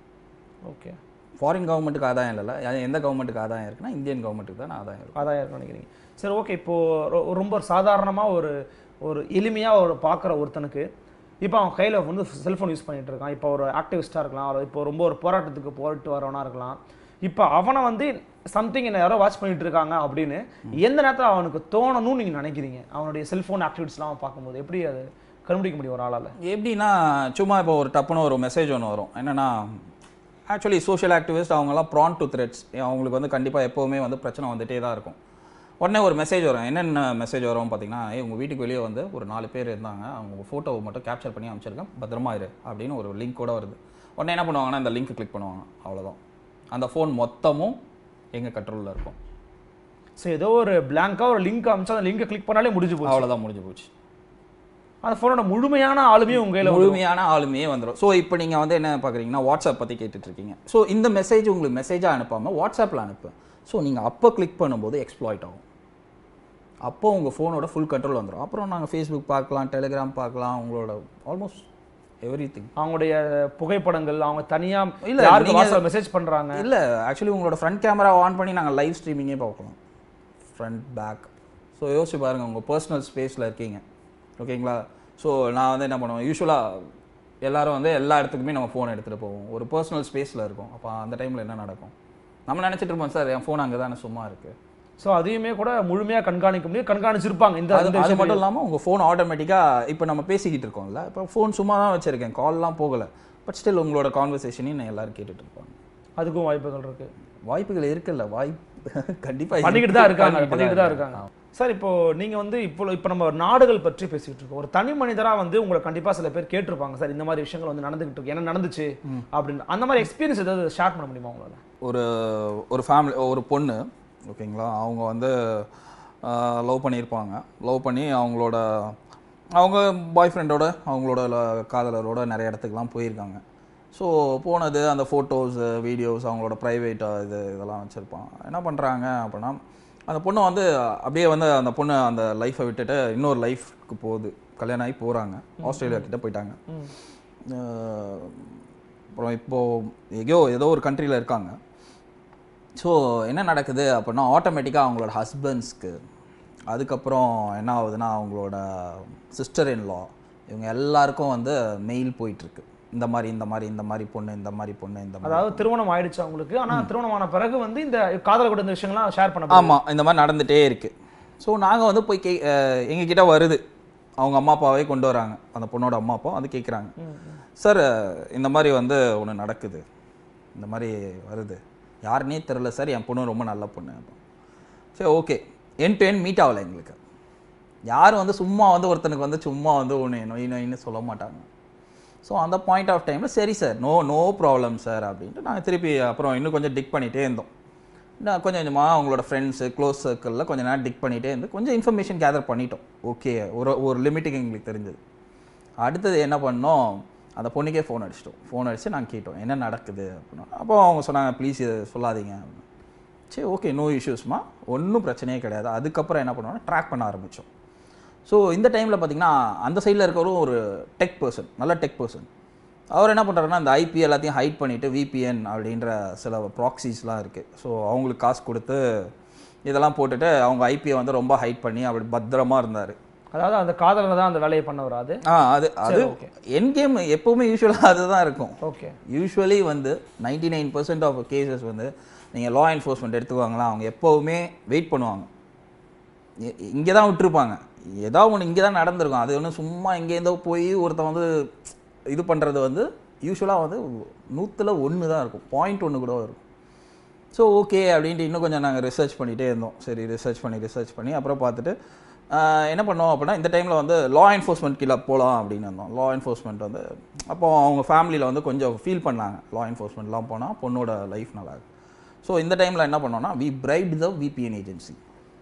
ஓகே,
ஃபாரின் கவர்மெண்ட்டுக்கு ஆதாயம் இல்லைல்ல, எந்த கவர்மெண்ட்டுக்கு ஆதாயம் இருக்குன்னா இந்தியன் கவர்மெண்ட்டுக்கு தான் ஆதாயம் இருக்கும்.
ஆதாயம் இருக்குன்னு நினைக்கிறீங்க? சரி, ஓகே. இப்போது ரொம்ப சாதாரணமாக ஒரு ஒரு எளிமையாக ஒரு பார்க்குற ஒருத்தனுக்கு இப்போ அவன் கையில் வந்து செல்ஃபோன் யூஸ் பண்ணிகிட்டு இருக்கான், இப்போ ஒரு ஆக்டிவிஸ்ட்டாக இருக்கலாம், அவர் இப்போ ரொம்ப ஒரு போராட்டத்துக்கு போயிட்டு வரவனா இருக்கலாம், இப்போ அவனை வந்து சம்திங் என்ன யாரோ வாட்ச் பண்ணிட்டு இருக்காங்க அப்படின்னு எந்த நேரத்தில் அவனுக்கு தோணணும்னு நீங்கள் நினைக்கிறீங்க? அவனுடைய செல்ஃபோன் ஆக்டிவிட்டிஸ்லாம் பார்க்கும்போது எப்படி அது கண்டுபிடிக்க முடியும் ஒரு ஆளால்?
எப்படின்னா சும்மா இப்போ ஒரு டப்புன்னு ஒரு மெசேஜ் ஒன்று வரும். என்னென்னா ஆக்சுவலி சோஷியல் ஆக்டிவிஸ்ட் அவங்கெல்லாம் ப்ரான் டு த்ரெட்ஸ், அவங்களுக்கு வந்து கண்டிப்பாக எப்போவுமே வந்து பிரச்சனை வந்துகிட்டே தான் இருக்கும். உடனே ஒரு மெசேஜ் வரும். என்னென்ன மெசேஜ் வரும் பார்த்தீங்கன்னா, ஏ உங்கள் வீட்டுக்கு வெளியே வந்து ஒரு நாலு பேர் இருந்தாங்க, அவங்க ஃபோட்டோவை மட்டும் கேப்சர் பண்ணி அமைச்சிருக்கேன், பத்திரமா இரு அப்படின்னு ஒரு லிங்க் கூட வருது. உடனே என்ன பண்ணுவாங்கன்னா அந்த லிங்க் கிளிக் பண்ணுவாங்க, அவ்வளோதான். அந்த ஃபோன் மொத்தமும் எங்கள் கண்ட்ரோலில் இருக்கும்.
ஸோ ஏதோ ஒரு பிளாங்காக ஒரு லிங்க் அமைச்சா அந்த லிங்கை கிளிக் பண்ணாலே முடிஞ்சு போச்சு,
அவ்வளோதான், முடிஞ்சு போச்சு.
அந்த ஃபோனோட முழுமையான ஆளுமே உங்கள் கையில்
முழுமையான ஆளுமையே வந்துடும். ஸோ இப்போ நீங்கள் வந்து என்ன பார்க்குறீங்கன்னா வாட்ஸ்அப் பற்றி கேட்டுட்ருக்கீங்க. ஸோ இந்த மெசேஜ் உங்களுக்கு மெசேஜாக அனுப்பாமல் வாட்ஸ்அப்பில் அனுப்பு. ஸோ நீங்கள் அப்போ கிளிக் பண்ணும்போது எக்ஸ்ப்ளாய்ட் ஆகும், அப்போ உங்கள் ஃபோனோட ஃபுல் கண்ட்ரோல் வந்துடும். அப்புறம் நாங்கள் ஃபேஸ்புக் பார்க்கலாம், டெலிகிராம் பார்க்கலாம், உங்களோட ஆல்மோஸ்ட் எவ்ரி திங்.
அவங்களுடைய புகைப்படங்கள் அவங்க தனியாக இல்லை யாருக்கு மெசேஜ் பண்ணுறாங்க
இல்லை, ஆக்சுவலி உங்களோட ஃப்ரண்ட் கேமரா ஆன் பண்ணி நாங்கள் லைவ் ஸ்ட்ரீமிங்கே பார்க்கலாம், ஃப்ரண்ட் பேக். ஸோ யோசிச்சு பாருங்கள், உங்கள் பர்சனல் ஸ்பேஸில் இருக்கீங்க, ஓகேங்களா? ஸோ நான் வந்து என்ன பண்ணுவேன், யூஸ்வலாக எல்லோரும் வந்து எல்லா இடத்துக்குமே நம்ம ஃபோன் எடுத்துகிட்டு போவோம், ஒரு பர்சனல் ஸ்பேஸில் இருக்கும். அப்போ அந்த டைமில் என்ன நடக்கும்? நம்ம நினச்சிட்டு இருப்போம், சார் என் ஃபோன் அங்கே தானே சும்மா இருக்குது.
ஸோ அதையுமே கூட முழுமையாக கண்காணிக்க முடியும், கண்காணிச்சிருப்பாங்க. இந்த
அது மட்டும் இல்லாமல் உங்கள் ஃபோன் ஆட்டோமேட்டிக்காக இப்போ நம்ம பேசிக்கிட்டு இருக்கோம்ல, இப்போ ஃபோன் சும்மா தான் வச்சுருக்கேன், கால்லாம் போகலை, பட் ஸ்டில் உங்களோட கான்வர்சேஷனையும் நான் எல்லோரும் கேட்டுட்டு இருப்பாங்க.
அதுக்கும் வாய்ப்புகள் இருக்குது,
வாய்ப்புகள் இருக்குல்ல, வாய்ப்பு கண்டிப்பாக
பண்ணிக்கிட்டு தான் இருக்காங்க பண்ணிக்கிட்டு தான் இருக்காங்க சார். இப்போ நீங்கள் வந்து இப்போ இப்போ நம்ம நாடுகள் பற்றி பேசிக்கிட்டு இருக்கோம், ஒரு தனி மனிதராக வந்து உங்களை கண்டிப்பாக சில பேர் கேட்டிருப்பாங்க, சார் இந்த மாதிரி விஷயங்கள் வந்து நடந்துகிட்டு இருக்கு, என்ன நடந்துச்சு அப்படின்னு. அந்த மாதிரி எக்ஸ்பீரியன்ஸ் ஏதாவது ஷேர் பண்ண முடியுமா உங்களால்? ஒரு
ஒரு ஃபேமிலி, ஒரு பொண்ணு, ஓகேங்களா, அவங்க வந்து லவ் பண்ணியிருப்பாங்க, லவ் பண்ணி அவங்களோட அவங்க பாய் ஃப்ரெண்டோட அவங்களோட காதலரோட நிறைய இடத்துக்குலாம் போயிருக்காங்க. ஸோ போனது அந்த ஃபோட்டோஸ் வீடியோஸ் அவங்களோட ப்ரைவேட் இது இதெல்லாம் வச்சுருப்பான். என்ன பண்ணுறாங்க அப்படின்னா அந்த பொண்ணை வந்து அப்படியே வந்து அந்த பொண்ணு அந்த லைஃப்பை விட்டுட்டு இன்னொரு லைஃப்க்கு போகுது. கல்யாணம் ஆகி போகிறாங்க, ஆஸ்திரேலியா கிட்ட போயிட்டாங்க. அப்புறம் இப்போது எங்கேயோ ஏதோ ஒரு கண்ட்ரியில் இருக்காங்க. ஸோ என்ன நடக்குது அப்படின்னா ஆட்டோமேட்டிக்காக அவங்களோட ஹஸ்பண்ட்ஸ்க்கு அதுக்கப்புறம் என்ன ஆகுதுன்னா அவங்களோட சிஸ்டர் இன்லா இவங்க எல்லாருக்கும் வந்து மெயில் போயிட்டுருக்கு. இந்த மாதிரி இந்த மாதிரி இந்த மாதிரி பொண்ணு இந்த மாதிரி பொண்ணு இந்த மாதிரி.
அதாவது திருமணம் ஆயிடுச்சு அவங்களுக்கு, ஆனால் திருமணமான பிறகு வந்து இந்த காதல் கூட இந்த விஷயங்கள்லாம் ஷேர் பண்ண.
ஆமாம், இந்த மாதிரி நடந்துகிட்டே இருக்குது. ஸோ நாங்கள் வந்து போய் கே எங்ககிட்ட வருது, அவங்க அம்மா அப்பாவே கொண்டு வராங்க, அந்த பொண்ணோட அம்மா அப்பா வந்து கேட்குறாங்க, சார் இந்த மாதிரி வந்து ஒன்று நடக்குது, இந்த மாதிரி வருது, யாருன்னே தெரில சார், என் பொண்ணு ரொம்ப நல்ல பொண்ணு. சரி okay, end to end meet ஆகலை எங்களுக்கு. யாரும் வந்து சும்மா வந்து ஒருத்தனுக்கு வந்து சும்மா வந்து ஒன்று நொய் நொயின்னு சொல்ல மாட்டாங்க. ஸோ அந்த பாயிண்ட் ஆஃப் டைமில் சரி sir, no no problem sir அப்படின்ட்டு நாங்கள் திருப்பி அப்புறம் இன்னும் கொஞ்சம் டிக் பண்ணிகிட்டே இருந்தோம். நான் கொஞ்சம் கொஞ்சமாக அவங்களோட ஃப்ரெண்ட்ஸு க்ளோஸ் சர்க்கிளில் கொஞ்சம் நேரம் டிக் பண்ணிகிட்டே இருந்து கொஞ்சம் இன்ஃபர்மேஷன் கேதர் பண்ணிட்டோம். ஓகே, ஒரு ஒரு லிமிட்டுக்கு எங்களுக்கு தெரிஞ்சது. அடுத்தது என்ன பண்ணோம், அந்த பொண்ணுக்கே ஃபோன் அடிச்சிட்டோம். ஃபோன் அடித்து நாங்கள் கேட்டோம் என்ன நடக்குது அப்படின்னா. அப்போ அவங்க சொன்னாங்க ப்ளீஸ் இது சொல்லாதீங்க அப்படின்னு. சரி ஓகே, நோ இஷ்யூஸ்மா, ஒன்றும் பிரச்சனையே கிடையாது. அதுக்கப்புறம் என்ன பண்ணுவோம்னா ட்ராக் பண்ண ஆரம்பித்தோம். ஸோ இந்த டைமில் பார்த்திங்கன்னா அந்த சைடில் இருக்கிறவரும் ஒரு டெக் பர்சன், நல்ல டெக் பர்சன். அவர் என்ன பண்ணுறாருன்னா இந்த ஐபி எல்லாத்தையும் ஹைட் பண்ணிவிட்டு விபிஎன் அப்படின்ற சில ப்ராக்சிஸ்லாம் இருக்குது. ஸோ அவங்களுக்கு காசு கொடுத்து இதெல்லாம் போட்டுட்டு அவங்க ஐபியை வந்து ரொம்ப ஹைட் பண்ணி அப்படி பத்திரமா இருந்தார்.
அதாவது அந்த காதலில் தான் அந்த வேலையை பண்ண வராது.
ஆ அது அது என் கேம் எப்போவுமே யூஸ்வலாக அதுதான் இருக்கும்.
ஓகே,
யூஸ்வலி வந்து ninety nine percent of cases வந்து நீங்கள் லா என்ஃபோர்ஸ்மெண்ட் எடுத்துக்குவாங்களா, அவங்க எப்போவுமே வெயிட் பண்ணுவாங்க. இங்கே தான் விட்டுருப்பாங்க, ஏதாவது ஒன்று இங்கே தான் நடந்திருக்கும். அது ஒன்று சும்மா இங்கேருந்தோ போய் ஒருத்தன் வந்து இது பண்ணுறது வந்து யூஸ்வலாக வந்து நூற்றில் ஒன்று தான் இருக்கும், பாயிண்ட் ஒன்று கூட இருக்கும். ஸோ ஓகே அப்படின்ட்டு இன்னும் கொஞ்சம் நாங்கள் ரிசர்ச் பண்ணிகிட்டே இருந்தோம். சரி ரிசர்ச் பண்ணி ரிசர்ச் பண்ணி அப்புறம் பார்த்துட்டு என்ன பண்ணோம் அப்படின்னா இந்த டைமில் வந்து லா என்ஃபோர்ஸ்மெண்ட் கீழே போகலாம் அப்படின்னு இருந்தோம். லா என்ஃபோர்ஸ்மெண்ட் வந்து அப்போ அவங்க ஃபேமிலியில் வந்து கொஞ்சம் ஃபீல் பண்ணாங்க, லா என்ஃபோர்ஸ்மெண்ட்லாம் போனால் பொண்ணோட லைஃப் நல்லா இருக்கும். ஸோ இந்த டைமில் என்ன பண்ணோன்னா we bribed the VPN agency.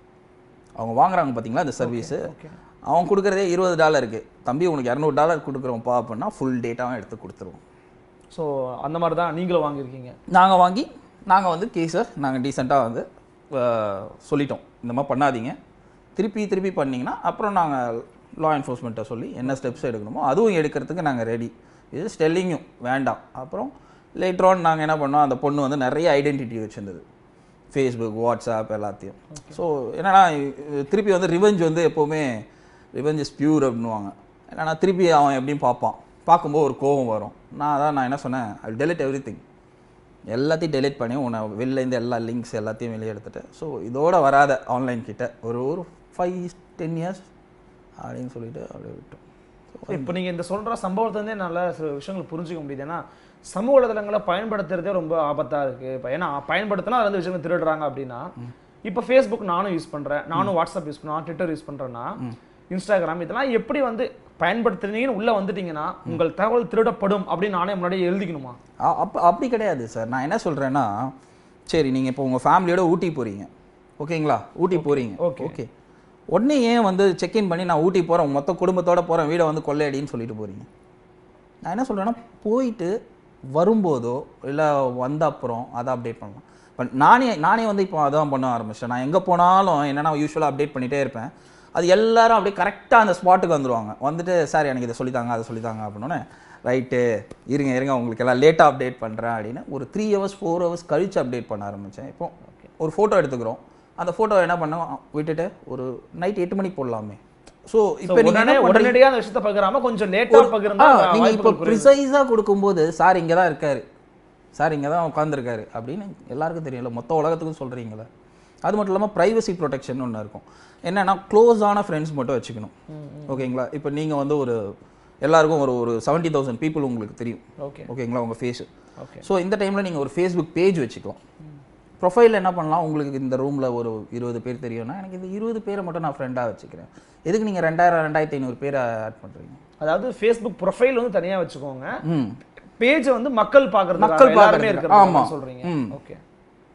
அவங்க வாங்குறாங்க பார்த்தீங்களா இந்த சர்வீஸு, அவங்க கொடுக்குறதே இருபது டாலருக்கு, தம்பி உனக்கு இரநூறு டாலர் கொடுக்குறோம்ப்பா அப்படின்னா ஃபுல் டேட்டாவும் எடுத்து கொடுத்துருவோம்.
ஸோ அந்த மாதிரி தான் நீங்களும் வாங்கியிருக்கீங்க.
நாங்கள் வாங்கி நாங்கள் வந்து கேஸை நாங்கள் டீசெண்டாக வந்து சொல்லிட்டோம், இந்த மாதிரி பண்ணாதீங்க, திருப்பி திருப்பி பண்ணிங்கன்னா அப்புறம் நாங்கள் லா என்ஃபோர்ஸ்மெண்ட்டை சொல்லி என்ன ஸ்டெப்ஸ் எடுக்கணுமோ அதுவும் எடுக்கிறதுக்கு நாங்கள் ரெடி. இது ஸ்டெல்லிங்கும் வேண்டாம். அப்புறம் லேட்டர் ஆன் நாங்கள் என்ன பண்ணோம், அந்த பொண்ணு வந்து நிறைய ஐடென்டிட்டி வச்சுருந்தது, ஃபேஸ்புக், வாட்ஸ்அப் எல்லாத்தையும். ஸோ என்னென்னா திருப்பி வந்து ரிவெஞ்ச் வந்து எப்போவுமே ரிவெஞ்ச் இஸ் பியூர் அப்படின்னுவாங்க. என்னென்னா திருப்பி அவன் எப்படியும் பார்ப்பான், பார்க்கும்போது ஒரு கோவம் வரும். நான் அதான் நான் என்ன சொன்னேன், ஐ டெலிட் எவ்ரி திங், எல்லாத்தையும் டெலிட் பண்ணி உன்னை வெளிலேருந்து எல்லா லிங்க்ஸ் எல்லாத்தையும் வெளியே எடுத்துகிட்டு ஸோ இதோட வராத ஆன்லைன் கிட்ட ஒரு ஒரு ஃபைவ் டென் இயர்ஸ் அப்படின்னு சொல்லிட்டு அப்படியே விட்டோம்.
இப்போ நீங்கள் இந்த சொல்கிற சம்பவத்துலேருந்தே நல்ல சில விஷயங்கள் புரிஞ்சிக்க முடியுது. ஏன்னா சமூக வலைதளங்களை பயன்படுத்துறதே ரொம்ப ஆபத்தாக இருக்குது. இப்போ ஏன்னா பயன்படுத்தினா அது வந்து விஷயங்கள் திருடுறாங்க அப்படின்னா, இப்போ ஃபேஸ்புக் நானும் யூஸ் பண்ணுறேன், நானும் வாட்ஸ்அப் யூஸ் பண்ணுறேன், ட்விட்டர் யூஸ் பண்ணுறேன்னா, இன்ஸ்டாகிராம், இதெல்லாம் எப்படி வந்து பயன்படுத்துறீங்கன்னு உள்ளே வந்துட்டீங்கன்னா உங்கள் தகவல் திருடப்படும் அப்படின்னு நானே முன்னாடியே எழுதிக்கணுமா?
அப்போ அப்படி கிடையாது சார். நான் என்ன சொல்கிறேன்னா, சரி நீங்கள் இப்போ உங்கள் ஃபேமிலியோட ஊட்டி போகிறீங்க, ஓகேங்களா, ஊட்டி போகிறீங்க, ஓகே ஓகே உடனே ஏன் வந்து செக்இன் பண்ணி நான் ஊட்டி போகிறேன் மொத்த குடும்பத்தோடு போகிறேன் வீடை வந்து கொள்ளையடின்னு சொல்லிட்டு போகிறீங்க? நான் என்ன சொல்கிறேன்னா போயிட்டு வரும்போதோ இல்லை வந்த அப்புறம் அதை அப்டேட் பண்ணலாம். பட் நானே நானே வந்து இப்போ அதான் பண்ண ஆரம்பிச்சேன். நான் எங்கே போனாலும் என்னென்னா யூஸ்வலாக அப்டேட் பண்ணிகிட்டே இருப்பேன். அது எல்லாரும் அப்படியே கரெக்டாக அந்த ஸ்பாட்டுக்கு வந்துடுவாங்க. வந்துட்டு சார் எனக்கு இதை சொல்லித்தாங்க அதை சொல்லித்தாங்க அப்படின்னோடனே ரைட்டு இருங்க இருங்க உங்களுக்கு எல்லாம் லேட்டாக அப்டேட் பண்ணுறேன் அப்படின்னு ஒரு த்ரீ ஹவர்ஸ் ஃபோர் ஹவர்ஸ் கழித்து அப்டேட் பண்ண ஆரம்பித்தேன். இப்போ ஒரு ஃபோட்டோ எடுத்துக்கிறோம், அந்த ஃபோட்டோ என்ன பண்ணோம் விட்டுட்டு ஒரு நைட் எட்டு மணிக்கு போடலாமே. ஸோ இப்போ நீங்கள்
உடனடியாக அந்த விஷயத்தை பகிராமல் கொஞ்சம் லேட்டாக பகிர்ந்தா
நீங்கள் இப்போ ப்ரிசைஸாக கொடுக்கும்போது சார் இங்கே தான் இருக்காரு, சார் இங்கே தான் உட்காந்துருக்காரு அப்படின்னு எல்லாருக்கும் தெரியல, மொத்த உலகத்துக்கும் சொல்கிறீங்களே. அது மட்டும் இல்லாமல் ப்ரைவசி ப்ரொடெக்ஷன் ஒன்று இருக்கும். என்னென்னா க்ளோஸான ஃப்ரெண்ட்ஸ் மட்டும் வச்சுக்கணும், ஓகேங்களா. இப்போ நீங்கள் வந்து ஒரு எல்லாருக்கும் ஒரு ஒரு செவன்ட்டி தௌசண்ட் பீப்புள் உங்களுக்கு தெரியும், ஓகே ஓகேங்களா, உங்கள் ஃபேஸு. ஓகே ஸோ இந்த டைமில் நீங்கள் ஒரு ஃபேஸ்புக் பேஜ் வச்சுக்கலாம். ப்ரொஃபைலில் என்ன பண்ணலாம், உங்களுக்கு இந்த ரூமில் ஒரு இருபது பேர் தெரியும்னா எனக்கு இந்த இருபது பேரை மட்டும் நான் ஃப்ரெண்டாக வச்சுக்கிறேன். எதுக்கு நீங்கள் ரெண்டாயிரம் ரெண்டாயிரத்தி ஐநூறு பேரை ஆட் பண்ணுறீங்க?
அதாவது ஃபேஸ்புக் ப்ரொஃபைல் வந்து தனியாக வச்சுக்கோங்க, பேஜை வந்து மக்கள் பார்க்குறது
மக்கள் பார்க்குறது
இருக்கிறது. ஆமாம் சொல்கிறீங்க. ஓகே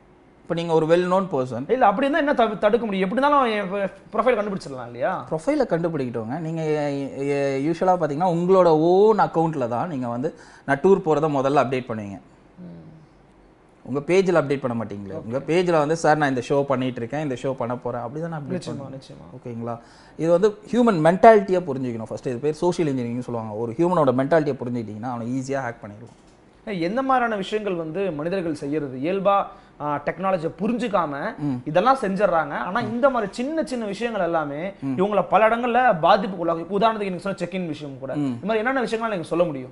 இப்போ நீங்கள் ஒரு வெல் நோன் பர்சன்
இல்லை அப்படி இருந்தால் என்ன தடு- தடுக்க முடியும்? எப்படி இருந்தாலும் ப்ரொஃபைல் கண்டுபிடிச்சிடலாம் இல்லையா?
ப்ரொஃபைலை கண்டுபிடிக்கிட்டோங்க. நீங்கள் யூஸ்வலாக பார்த்தீங்கன்னா உங்களோட ஓன் அக்கௌண்ட்டில் தான் நீங்கள் வந்து நான் டூர் போகிறத முதல்ல அப்டேட் பண்ணுவீங்க. உங்கள் பேஜில் அப்டேட் பண்ண மாட்டீங்களே. உங்கள் பேஜில் வந்து சார் நான் இந்த ஷோ பண்ணிட்டு இருக்கேன், இந்த ஷோ பண்ண போகிறேன் அப்படி தான் அப்டேட்
நிச்சயமா
பண்ணுவேன்.
நிச்சயமா.
ஓகேங்களா? இது வந்து ஹியூமன் மென்டாலிட்டியாக புரிஞ்சுக்கணும் ஃபஸ்ட்டு. இது பேர் சோஷியல் இன்ஜினியரிங் சொல்லுவாங்க. ஒரு ஹியூமனோட மென்டாலிட்டியை புரிஞ்சுக்கிட்டிங்கன்னா அவனை ஈஸியாக ஹேக் பண்ணிடலாம்.
எந்த மாதிரியான விஷயங்கள் வந்து மனிதர்கள் செய்யறது இயல்பா டெக்னாலஜியை புரிஞ்சுக்காம இதெல்லாம் செஞ்சிடறாங்க. ஆனா இந்த மாதிரி சின்ன சின்ன விஷயங்கள் எல்லாமே இவங்களை பல இடங்கள்ல பாதிப்புக்குள்ளாகும். உதாரணத்துக்கு நீங்க சொன்ன செக் இன் விஷயம் கூட இந்த மாதிரி என்னென்ன விஷயங்கள் நீங்க சொல்ல முடியும்?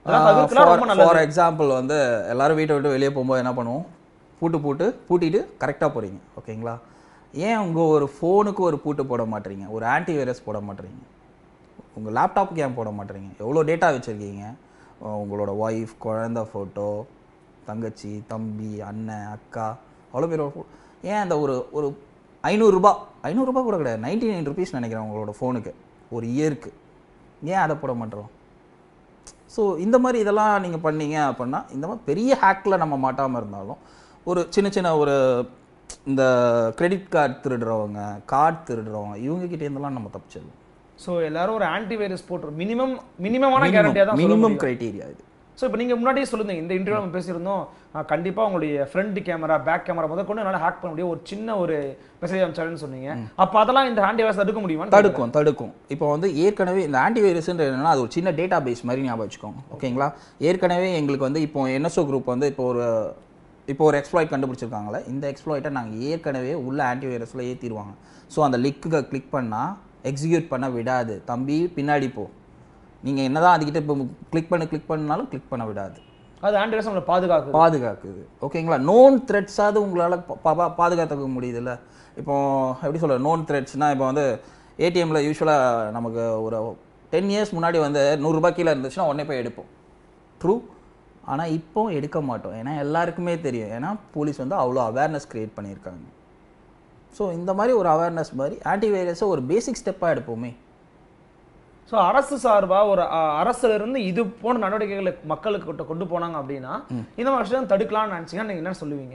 ஃபார் எக்ஸாம்பிள் வந்து எல்லாரும் வீட்டை விட்டு வெளியே போகும்போது என்ன பண்ணுவோம், பூட்டு பூட்டு பூட்டிட்டு கரெக்டாக போகிறீங்க. ஓகேங்களா? ஏன் உங்கள் ஒரு ஃபோனுக்கு ஒரு பூட்டு போட மாட்டீங்க, ஒரு ஆன்டி வைரஸ் போட மாட்டீங்க, உங்கள் லேப்டாப்புக்கு ஏன் போட மாட்டீங்க? எவ்வளோ டேட்டா வச்சுருக்கீங்க, உங்களோட ஒய்ஃப், குழந்தை ஃபோட்டோ, தங்கச்சி, தம்பி, அண்ணன், அக்கா, அவ்வளோ பேர் ஏன் அந்த ஒரு ஒரு ஐநூறுரூபா ஐநூறுரூபா கூட கிடையாது, நைன்டி நைன் ருபீஸ் நினைக்கிறேன் உங்களோட ஃபோனுக்கு ஒரு இயருக்கு, ஏன் அதை போட மாட்டோம்? ஸோ இந்த மாதிரி இதெல்லாம் நீங்கள் பண்ணீங்க அப்படின்னா இந்த மாதிரி பெரிய ஹேக்கில் நம்ம மாட்டாமல் இருந்தாலும் ஒரு சின்ன சின்ன ஒரு இந்த கிரெடிட் கார்டு திருடுறவங்க, கார்டு திருடுறவங்க, இவங்ககிட்டேருந்தெல்லாம் நம்ம தப்பிச்சிடலாம்.
ஸோ எல்லாரும் ஒரு ஆன்டி வைரஸ் போட்டு மினிமம் மினிமமான கேரண்டியாக தான்
மினிமம் கிரைட்டீரியா இது.
ஸோ இப்போ நீங்கள் முன்னாடியே சொல்லுங்க, இந்த இன்டர்வியூ நம்ம பேசியிருந்தோம், கண்டிப்பாக உங்களுடைய ஃப்ரண்ட் கேமரா, பேக் கேமரா முதல் கொண்டு என்னால் ஹேக் பண்ண முடியும், ஒரு சின்ன ஒரு மெசேஜ் அனுப்பிச்சாருன்னு சொன்னீங்க. அப்போ அதெல்லாம் இந்த ஆன்டி வைரஸ் தடுக்க முடியுமா?
தடுக்கும் தடுக்கும் இப்போ வந்து ஏற்கனவே இந்த ஆன்டி வைரஸ்ன்ற என்னன்னா அது ஒரு சின்ன டேட்டா பேஸ் மாதிரி ஞாபகம் வச்சுக்கோங்க. ஓகேங்களா? ஏற்கனவே எங்களுக்கு வந்து இப்போ என்எஸ்ஓ குரூப் வந்து இப்போ ஒரு இப்போ ஒரு எக்ஸ்ப்ளாய்ட் கண்டுபிடிச்சிருக்காங்களே, இந்த எக்ஸ்ப்ளாய்ட்டை நாங்கள் ஏற்கனவே உள்ள ஆன்டி வைரஸில் ஏற்றிடுவாங்க. ஸோ அந்த லிக்குக்கு கிளிக் பண்ணால் எக்ஸிக்யூட் பண்ண விடாது. தம்பி பின்னாடி போ, நீங்கள் என்ன தான் அதுக்கிட்ட இப்போ கிளிக் பண்ண கிளிக் பண்ணாலும் கிளிக் பண்ண விடாது.
அது ஆன்டி வைரஸ் உங்களை பாதுகாக்குது
பாதுகாக்குது ஓகேங்களா? நோன் த்ரெட்ஸாவது உங்களால் பா பாதுகாத்துக்க முடியுதுல்ல. இப்போ எப்படி சொல்கிற நோன் த்ரெட்ஸ்னால் இப்போ வந்து ஏடிஎம்மில் யூஸ்வலாக நமக்கு ஒரு டென் இயர்ஸ் முன்னாடி வந்து நூறுரூபா கீழே இருந்துச்சுன்னா உடனே போய் எடுப்போம். ட்ரூ. ஆனால் இப்போ எடுக்க மாட்டோம். ஏன்னா எல்லாருக்குமே தெரியும், ஏன்னா போலீஸ் வந்து அவ்வளோ அவேர்னஸ் க்ரியேட் பண்ணியிருக்காங்க. ஸோ இந்த மாதிரி ஒரு அவேர்னஸ் மாதிரி ஆன்டி வைரஸை ஒரு பேசிக் ஸ்டெப்பாக எடுப்போமே.
ஸோ அரசு சார்பாக ஒரு அரசுல இருந்து இது போன்ற நடவடிக்கைகளை மக்களுக்கு கொண்டு போனாங்க அப்படின்னா இந்த மாதிரி விஷயம் தடுக்கலாம்னு நினச்சிங்கன்னா நீங்கள் என்ன சொல்லுவீங்க?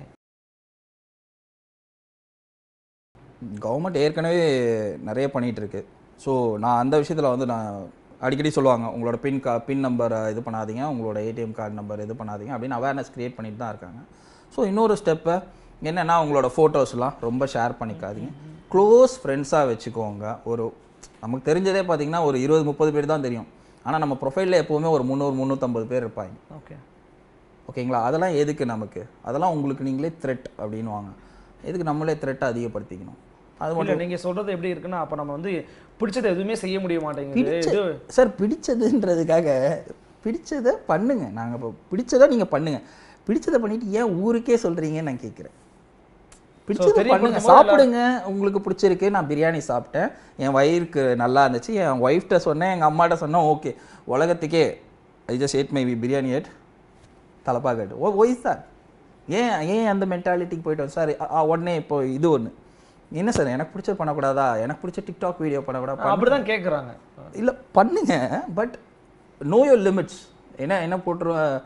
கவர்மெண்ட் ஏற்கனவே நிறைய பண்ணிகிட்டு இருக்கு. ஸோ நான் அந்த விஷயத்தில் வந்து நான் அடிக்கடி சொல்லுவாங்க, உங்களோட பின் கா பின் நம்பரை இது பண்ணாதீங்க, உங்களோட ஏடிஎம் கார்டு நம்பர் இது பண்ணாதீங்க அப்படின்னு அவேர்னஸ் க்ரியேட் பண்ணிட்டு தான் இருக்காங்க. ஸோ இன்னொரு ஸ்டெப்பை என்னென்னா உங்களோட ஃபோட்டோஸ்லாம் ரொம்ப ஷேர் பண்ணிக்காதீங்க, க்ளோஸ் ஃப்ரெண்ட்ஸாக வச்சுக்கோங்க. ஒரு நமக்கு தெரிஞ்சதே பார்த்தீங்கன்னா ஒரு இருபது முப்பது பேர் தான் தெரியும். ஆனால் நம்ம ப்ரொஃபைலில் எப்போவுமே ஒரு முந்நூறு முந்நூற்றம்பது பேர் இருப்பாங்க.
ஓகே
ஓகேங்களா? அதெல்லாம் எதுக்கு நமக்கு? அதெல்லாம் உங்களுக்கு நீங்களே த்ரெட் அப்படின்வாங்க. எதுக்கு நம்மளே த்ரெட்டை அதிகப்படுத்திக்கணும்? அது
மட்டும் நீங்கள் சொல்கிறது எப்படி இருக்குன்னா, அப்போ நம்ம வந்து பிடிச்சதை எதுவுமே செய்ய முடிய மாட்டேங்குது
சார். பிடிச்சதுன்றதுக்காக பிடிச்சதை பண்ணுங்க. நாங்கள் இப்போ பிடிச்சதை நீங்கள் பண்ணுங்க, பிடிச்சதை பண்ணிட்டு ஏன் ஊருக்கே சொல்கிறீங்கன்னு நான் கேட்குறேன். பிடிச்சதை பண்ணுங்க, சாப்பிடுங்க. உங்களுக்கு பிடிச்சிருக்கு, நான் பிரியாணி சாப்பிட்டேன், என் வயிறுக்கு நல்லா இருந்துச்சு, என் ஒய்ஃப்ட்ட சொன்னேன், எங்கள் அம்மாட்ட சொன்னேன், ஓகே உலகத்துக்கே I just ate my biryani ate Thalappakatti oh why sir. ஏன் ஏன் அந்த மென்டாலிட்டிக்கு போய்ட்டோம் சார்? உடனே இப்போ இது ஒன்று என்ன சார் எனக்கு பிடிச்ச பண்ணக்கூடாதா, எனக்கு பிடிச்ச டிக்டாக் வீடியோ பண்ணக்கூடாது
அப்படி தான் கேட்குறாங்க.
இல்லை பண்ணுங்க, பட் நோ யோர் லிமிட்ஸ். ஏன்னா என்ன போட்டுருவேன்,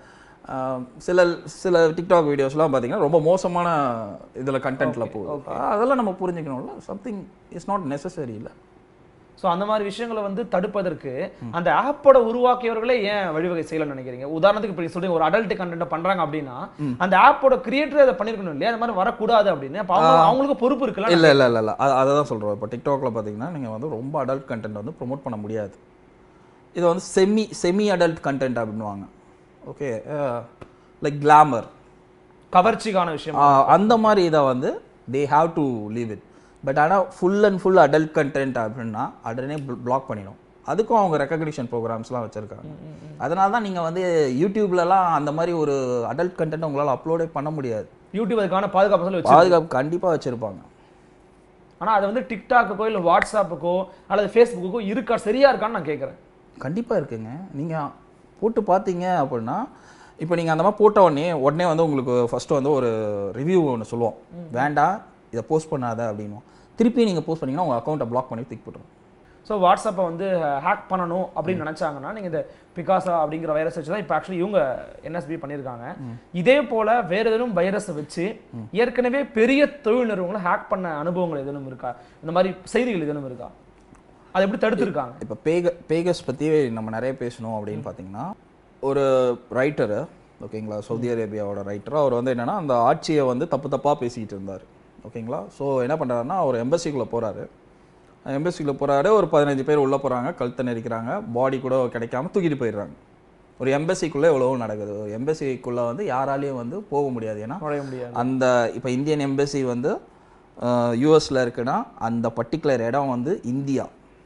சில சில டிக்டாக் வீடியோஸ்லாம் பார்த்தீங்கன்னா ரொம்ப மோசமான இதில் கண்டென்ட்டில் போகுது. அதெல்லாம் நம்ம புரிஞ்சுக்கணும்ல, சம்திங் இஸ் நாட் நெசசரி இல்லை.
ஸோ அந்த மாதிரி விஷயங்களை வந்து தடுப்பதற்கு அந்த ஆப்போட உருவாக்கியவர்களே ஏன் வழிவகை செய்யலன்னு நினைக்கிறீங்க? உதாரணத்துக்கு இப்போ சொல்றீங்க ஒரு அடல்ட் கண்டென்ட் பண்றாங்க அப்படின்னா அந்த ஆப்போட கிரியேட்டர் அதை பண்ணிருக்கணும் இல்லையா? அந்த மாதிரி வரக்கூடாது அப்படின்னு அவங்களுக்கு பொறுப்பு இருக்குல்ல?
இல்லை இல்லை இல்லை இல்லை அதை தான் சொல்கிறோம். இப்போ டிக்டாக்ல பார்த்தீங்கன்னா நீங்கள் வந்து ரொம்ப அடல்ட் கண்டென்ட் வந்து ப்ரொமோட் பண்ண முடியாது. இது வந்து செமி செமி அடல்ட் கண்டென்ட் அப்படின்வாங்க. ஓகே, லைக் கிளாமர்,
கவர்ச்சிக்கான விஷயம்,
அந்த மாதிரி இதை வந்து they have to leave it. But ஆனால் full and full adult content அப்படின்னா உடனே பிளாக் பண்ணிடும். அதுக்கும் அவங்க ரெக்கக்னிஷன் ப்ரோக்ராம்ஸ்லாம் வச்சுருக்காங்க. அதனால தான் நீங்கள் வந்து யூடியூப்லலாம் அந்த மாதிரி ஒரு அடல்ட் கண்டென்ட் உங்களால் அப்லோடே பண்ண முடியாது.
யூடியூப் அதுக்கான பாதுகாப்பு சொல்லி
பாதுகாப்பு கண்டிப்பாக வச்சுருப்பாங்க.
ஆனால் அது வந்து டிக்டாக்குக்கோ இல்லை வாட்ஸ்அப்புக்கோ அல்லது ஃபேஸ்புக்கோ இருக்கா, சரியா இருக்கான்னு நான் கேட்குறேன்.
கண்டிப்பாக இருக்குங்க. நீங்கள் போட்டு பார்த்தீங்க அப்படின்னா இப்போ நீங்கள் அந்த மாதிரி போட்ட உடனே உடனே வந்து உங்களுக்கு ஃபஸ்ட்டு வந்து ஒரு ரிவ்யூ ஒன்று சொல்லுவோம், வேண்டாம் இதை போஸ்ட் பண்ணாத அப்படின்னும். திருப்பி நீங்கள் போஸ்ட் பண்ணிங்கன்னா உங்கள் அக்கௌண்ட்டை பிளாக் பண்ணி தூக்கி போட்டுருவோம்.
ஸோ வாட்ஸ்அப்பை வந்து ஹேக் பண்ணணும் அப்படின்னு நினச்சாங்கன்னா நீங்கள் இந்த பிகாசா அப்படிங்கிற வைரஸ் வச்சு தான் இப்போ ஆக்சுவலி இவங்க என்எஸ்பி பண்ணியிருக்காங்க. இதே போல் வேறு எதுவும் வைரஸை வச்சு ஏற்கனவே பெரிய தொழில் நிறுவனங்களை ஹேக் பண்ண அனுபவங்கள் எதுவும் இருக்கா? இந்த மாதிரி செய்திகள் எதுவும் இருக்கா? அதை எப்படி தடுத்துருக்காங்க?
இப்போ பேக பேகஸ் பற்றி நம்ம நிறைய பேசணும் அப்படின்னு பார்த்தீங்கன்னா, ஒரு ரைட்டரு ஓகேங்களா, சவுதி அரேபியாவோட ரைட்டர், அவர் வந்து என்னென்னா அந்த ஆட்சியை வந்து தப்பு தப்பாக பேசிக்கிட்டு இருந்தார் ஓகேங்களா. ஸோ என்ன பண்ணுறாருன்னா, அவர் எம்பசிக்குள்ளே போகிறாரு. எம்பசிக்குள்ளே போகிறாரு, ஒரு பதினஞ்சு பேர் உள்ளே போகிறாங்க, கழுத்தை நெரிக்கிறாங்க, பாடி கூட கிடைக்காம தூக்கிட்டு போயிடுறாங்க. ஒரு எம்பசிக்குள்ளே எவ்வளவோ நடக்குது. ஒரு எம்பசிக்குள்ளே வந்து யாராலையும் வந்து போக முடியாது. ஏன்னா
நுழைய முடியாது. அந்த
இப்போ இந்தியன் எம்பசி வந்து யூஎஸில் இருக்குன்னா அந்த பர்டிகுலர் இடம் வந்து இந்தியா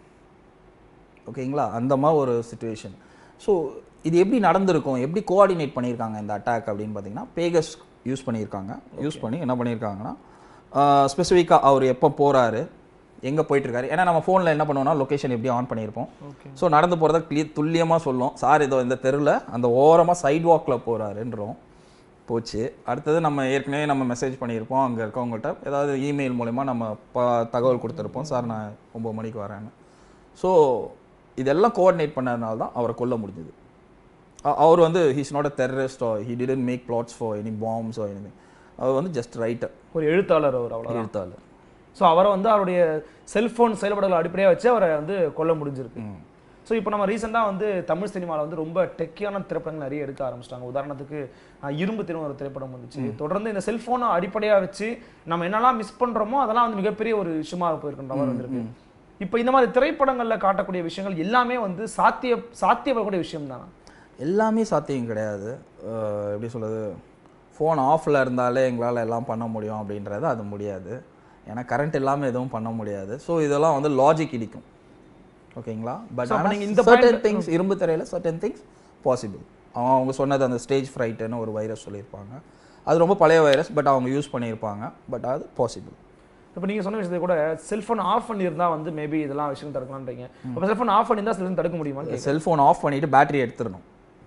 ஓகேங்களா, அந்த மாதிரி ஒரு சிச்சுவேஷன். ஸோ இது எப்படி நடந்திருக்கும், எப்படி கோஆர்டினேட் பண்ணியிருக்காங்க இந்த அட்டாக் அப்படின்னு பார்த்தீங்கன்னா, பேகஸ் யூஸ் பண்ணியிருக்காங்க. யூஸ் பண்ணி என்ன பண்ணியிருக்காங்கன்னா, ஸ்பெசிஃபிக்காக அவர் எப்போ போகிறாரு, எங்கே போயிட்டுருக்காரு. ஏன்னா நம்ம ஃபோனில் என்ன பண்ணுவோம்னா லொக்கேஷன் எப்படி ஆன் பண்ணியிருப்போம். ஸோ நடந்து போகிறத கிளியர் துல்லியமாக சொல்லும். சார் இதோ இந்த தெருவில் அந்த ஓரமாக சைட் வாக்கில் போகிறாருன்றோம். போச்சு. அடுத்தது நம்ம ஏற்கனவே நம்ம மெசேஜ் பண்ணியிருப்போம் அங்கே இருக்கவங்கள்ட்ட, ஏதாவது இமெயில் மூலமா நம்ம ப தகவல் கொடுத்துருப்போம், சார் நான் ஒம்பது மணிக்கு வரேன்னு. ஸோ இதெல்லாம் கோஆர்டினேட் பண்ணதுனால தான் அவரை கொல்ல முடிஞ்சது. அவர் வந்து he's not a terrorist or he didn't make plots for any bombs or anything. அவர் வந்து ஜஸ்ட் ரைட்டர்,
ஒரு எழுத்தாளர். அவர் அவ்வளோ
எழுத்தாளர்.
ஸோ அவரை வந்து அவருடைய செல்ஃபோன் செயல்பாடுகளை அடிப்படையாக வச்சு அவரை வந்து கொல்ல முடிஞ்சிருக்கு. ஸோ இப்போ நம்ம ரீசெண்டாக வந்து தமிழ் சினிமாவில் வந்து ரொம்ப டெக்கியான திரைப்படங்கள் நிறைய எடுக்க ஆரம்பிச்சிட்டாங்க. உதாரணத்துக்கு இரும்பு தினம் ஒரு திரைப்படம் வந்துச்சு. தொடர்ந்து இந்த செல்ஃபோனை அடிப்படையாக வச்சு நம்ம என்னெல்லாம் மிஸ் பண்ணுறோமோ அதெல்லாம் வந்து மிகப்பெரிய ஒரு விஷயமாக போயிருக்கின்ற மாதிரி வந்திருக்கு. இப்போ இந்த மாதிரி திரைப்படங்களில் காட்டக்கூடிய விஷயங்கள் எல்லாமே வந்து சாத்திய சாத்தியப்படக்கூடிய விஷயம் தானே?
எல்லாமே சாத்தியம் கிடையாது. எப்படி சொல்கிறது, ஃபோன் ஆஃபில் இருந்தாலே எங்களால் எல்லாம் பண்ண முடியும் அப்படின்றது அது முடியாது. ஏன்னா கரண்ட் இல்லாமல் எதுவும் பண்ண முடியாது. ஸோ இதெல்லாம் வந்து லாஜிக் இடிக்கும் ஓகேங்களா. பட் ஆனால் இந்த சர்டன் திங்ஸ் இரும்பு திரையில் சர்டன் திங்ஸ் பாசிபிள். அவங்க அவங்க சொன்னது அந்த ஸ்டேஜ் ஃப்ரைட்டுன்னு ஒரு வைரஸ் சொல்லியிருப்பாங்க. அது ரொம்ப பழைய வைரஸ், பட் அவங்க யூஸ் பண்ணியிருப்பாங்க. பட் அது பாசிபிள்.
இப்போ நீங்கள் சொன்ன விஷயத்தை கூட செல்ஃபோன் ஆஃப் பண்ணியிருந்தால் வந்து மேபி இதெல்லாம் விஷயம் தடுக்கலான்றீங்க. இப்போ செல்ஃபோன் ஆஃப் பண்ணியிருந்தால் சில தடுக்க முடியுமா?
செல்ஃபோன் ஆஃப் பண்ணிவிட்டு பேட்டரி எடுத்துடணும்,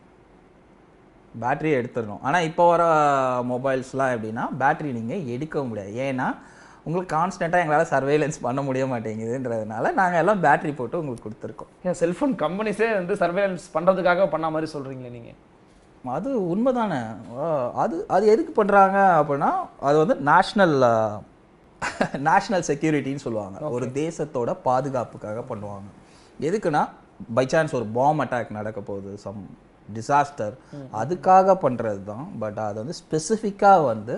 பேட்டரியை எடுத்துடணும். ஆனால் இப்போ வர மொபைல்ஸ்லாம் எப்படின்னா பேட்டரி நீங்கள் எடுக்க முடியாது. ஏன்னா உங்களுக்கு கான்ஸ்டண்ட்டாக எங்களால் சர்வேலன்ஸ் பண்ண முடிய மாட்டேங்குதுன்றதுனால நாங்கள் எல்லாம் பேட்டரி போட்டு உங்களுக்கு கொடுத்துருக்கோம்.
ஏன் செல்ஃபோன் கம்பெனிஸே வந்து சர்வேலன்ஸ் பண்ணுறதுக்காக பண்ண மாதிரி சொல்கிறீங்களே நீங்கள்?
அது உண்மை தானே. அது அது எதுக்கு பண்ணுறாங்க அப்படின்னா, அது வந்து நேஷ்னல் நேஷ்னல் செக்யூரிட்டின்னு சொல்லுவாங்க. ஒரு தேசத்தோட பாதுகாப்புக்காக பண்ணுவாங்க. எதுக்குன்னா பை சான்ஸ் ஒரு பாம் அட்டாக் நடக்க போகுது, சம் டிசாஸ்டர், அதுக்காக பண்ணுறது தான். பட் அது வந்து ஸ்பெசிஃபிக்காக வந்து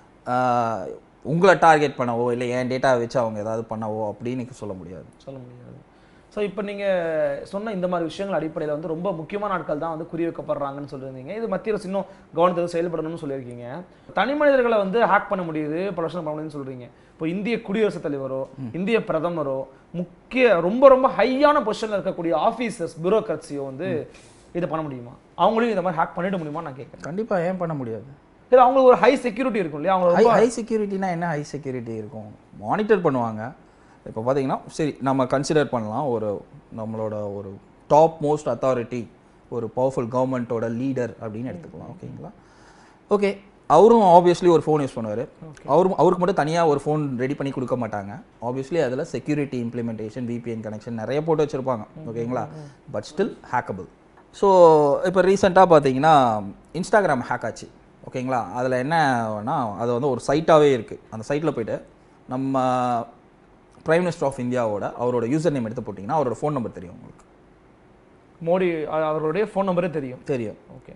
உங்களை டார்கெட் பண்ணவோ இல்லை என் டேட்டாவை வச்சு அவங்க ஏதாவது பண்ணவோ அப்படின்னு சொல்ல முடியாது
சொல்ல முடியாது ஸோ இப்போ நீங்கள் சொன்ன இந்த மாதிரி விஷயங்கள் அடிப்படையில் வந்து ரொம்ப முக்கியமான நாட்கள் தான் வந்து குறி வைக்கப்படுறாங்கன்னு சொல்லியிருந்தீங்க. இது மத்திய அரசு இன்னும் கவனத்தில் செயல்படணும்னு சொல்லியிருக்கீங்க. தனி மனிதர்களை வந்து ஹேக் பண்ண முடியுது, பல வருஷம் பண்ண முடியுதுன்னு சொல்கிறீங்க. இப்போ இந்திய குடியரசுத் தலைவரோ இந்திய பிரதமரோ முக்கிய ரொம்ப ரொம்ப ஹையான பொசிஷனில் இருக்கக்கூடிய ஆஃபீஸர்ஸ் பியூரோக்ராட்ஸியோ வந்து இதை பண்ண முடியுமா? அவங்களையும் இந்த மாதிரி ஹேக் பண்ணிட முடியுமா நான் கேட்குறேன்.
கண்டிப்பாக ஏன் பண்ண முடியாது?
இல்லை அவங்களுக்கு ஒரு ஹை செக்யூரிட்டி இருக்கும் இல்லையா? அவங்க
ஹை செக்யூரிட்டினா என்ன? ஹை செக்யூரிட்டி இருக்கும், மானிட்டர் பண்ணுவாங்க. இப்போ பார்த்தீங்கன்னா சரி நம்ம கன்சிடர் பண்ணலாம், ஒரு நம்மளோட ஒரு டாப் மோஸ்ட் அத்தாரிட்டி, ஒரு பவர்ஃபுல் கவர்மெண்ட்டோட லீடர் அப்படின்னு எடுத்துக்கலாம் ஓகேங்களா. ஓகே, அவரும் ஆப்வியஸ்லி ஒரு ஃபோன் யூஸ் பண்ணுவார். அவரும் அவருக்கு மட்டும் தனியாக ஒரு ஃபோன் ரெடி பண்ணி கொடுக்க மாட்டாங்க. ஆப்வியஸ்லி அதில் செக்யூரிட்டி இம்ப்ளிமெண்டேஷன், விபிஎன் கனெக்ஷன் நிறைய போட்டு வச்சுருப்பாங்க ஓகேங்களா. But still hackable. ஸோ இப்போ ரீசெண்டாக பார்த்தீங்கன்னா இன்ஸ்டாகிராம் ஹேக் ஆச்சு ஓகேங்களா. அதில் என்னன்னா அது வந்து ஒரு சைட்டாகவே இருக்குது. அந்த சைட்டில் போய்ட்டு நம்ம பிரைம் மினிஸ்டர் ஆஃப் இந்தியாவோட அவரோட யூசர் நேம் எடுத்து போட்டிங்கன்னா அவரோட ஃபோன் நம்பர் தெரியும் உங்களுக்கு.
மோடி அவருடைய ஃபோன் நம்பரே தெரியும்
தெரியும்
ஓகே.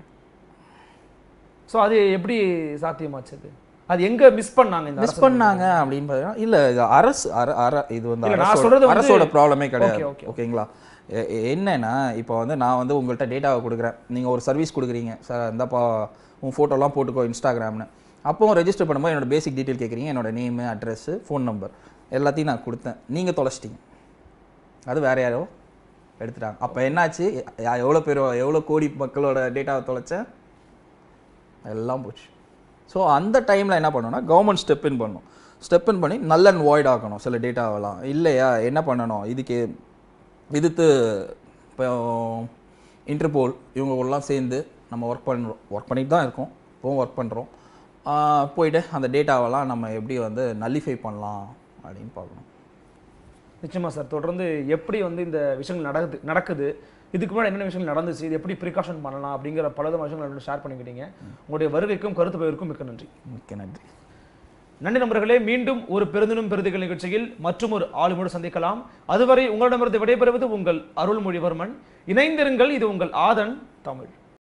ஸோ அது எப்படி சாத்தியமாச்சு? அது அது எங்கே மிஸ் பண்ணாங்க? இந்த
மிஸ் பண்ணாங்க அப்படின்னு பார்த்தீங்கன்னா இல்லை, இது அரசு அர இது வந்து அரசோட ப்ராப்ளமே கிடையாது ஓகேங்களா. என்னன்னா இப்போ வந்து நான் வந்து உங்கள்கிட்ட டேட்டாவை கொடுக்குறேன், நீங்கள் ஒரு சர்வீஸ் கொடுக்குறீங்க, சார் இந்தப்பா உன் ஃபோட்டோலாம் போட்டுக்கோ இன்ஸ்டாகிராம்னு. அப்போவும் ரெஜிஸ்டர் பண்ணும்போது என்னோட பேசிக் டீட்டெயில் கேட்குறீங்க, என்னோட நேமு, அட்ரஸ்ஸு, ஃபோன் நம்பர் எல்லாத்தையும் நான் கொடுத்தேன். நீங்கள் தொலைச்சிட்டிங்க, அது வேறு யாரோ எடுத்துட்டாங்க. அப்போ என்னாச்சு, எவ்வளோ பேர் எவ்வளோ கோடி மக்களோட டேட்டாவை தொலைச்சேன், எல்லாம் போச்சு. ஸோ அந்த டைமில் என்ன பண்ணணும்னா கவர்மெண்ட் ஸ்டெப் இன் பண்ணணும். ஸ்டெப் இன் பண்ணி நல் அண்ட் வாய்ட் ஆக்கணும் சில டேட்டாவெல்லாம். இல்லையா என்ன பண்ணணும், இதுக்கு எதிர்த்து இப்போ இன்டர்போல் இவங்கெல்லாம் சேர்ந்து நம்ம ஒர்க் பண்ணுறோம், ஒர்க் பண்ணிட்டு தான் இருக்கோம், இப்போவும் ஒர்க் பண்ணுறோம். போய்ட்டு அந்த டேட்டாவெல்லாம் நம்ம எப்படி வந்து நல்லிஃபை பண்ணலாம் அப்படின்னு பார்க்கணும்.
நிச்சயமா சார், தொடர்ந்து எப்படி வந்து இந்த விஷயங்கள் நடக்குது நடக்குது இதுக்கு முன்னாடி என்னென்ன விஷயங்கள் நடந்துச்சு, இது எப்படி ப்ரிகாஷன் பண்ணலாம் அப்படிங்கிற பல விஷயங்கள் ஷேர் பண்ணிக்கிட்டீங்க. உங்களுடைய வருகைக்கும் கருத்து பகிர்வுக்கும் மிக்க நன்றி.
மிக்க நன்றி.
நன்றி நண்பர்களே, மீண்டும் ஒரு பெருந்தினும் பெருதிகள் நிகழ்ச்சியில் மற்றும் ஒரு ஆளுமோடு சந்திக்கலாம். அதுவரை உங்களிடமிருந்து விடைபெறுவது உங்கள் அருள்மொழிவர்மன். இணைந்திருங்கள், இது உங்கள் ஆதன் தமிழ்.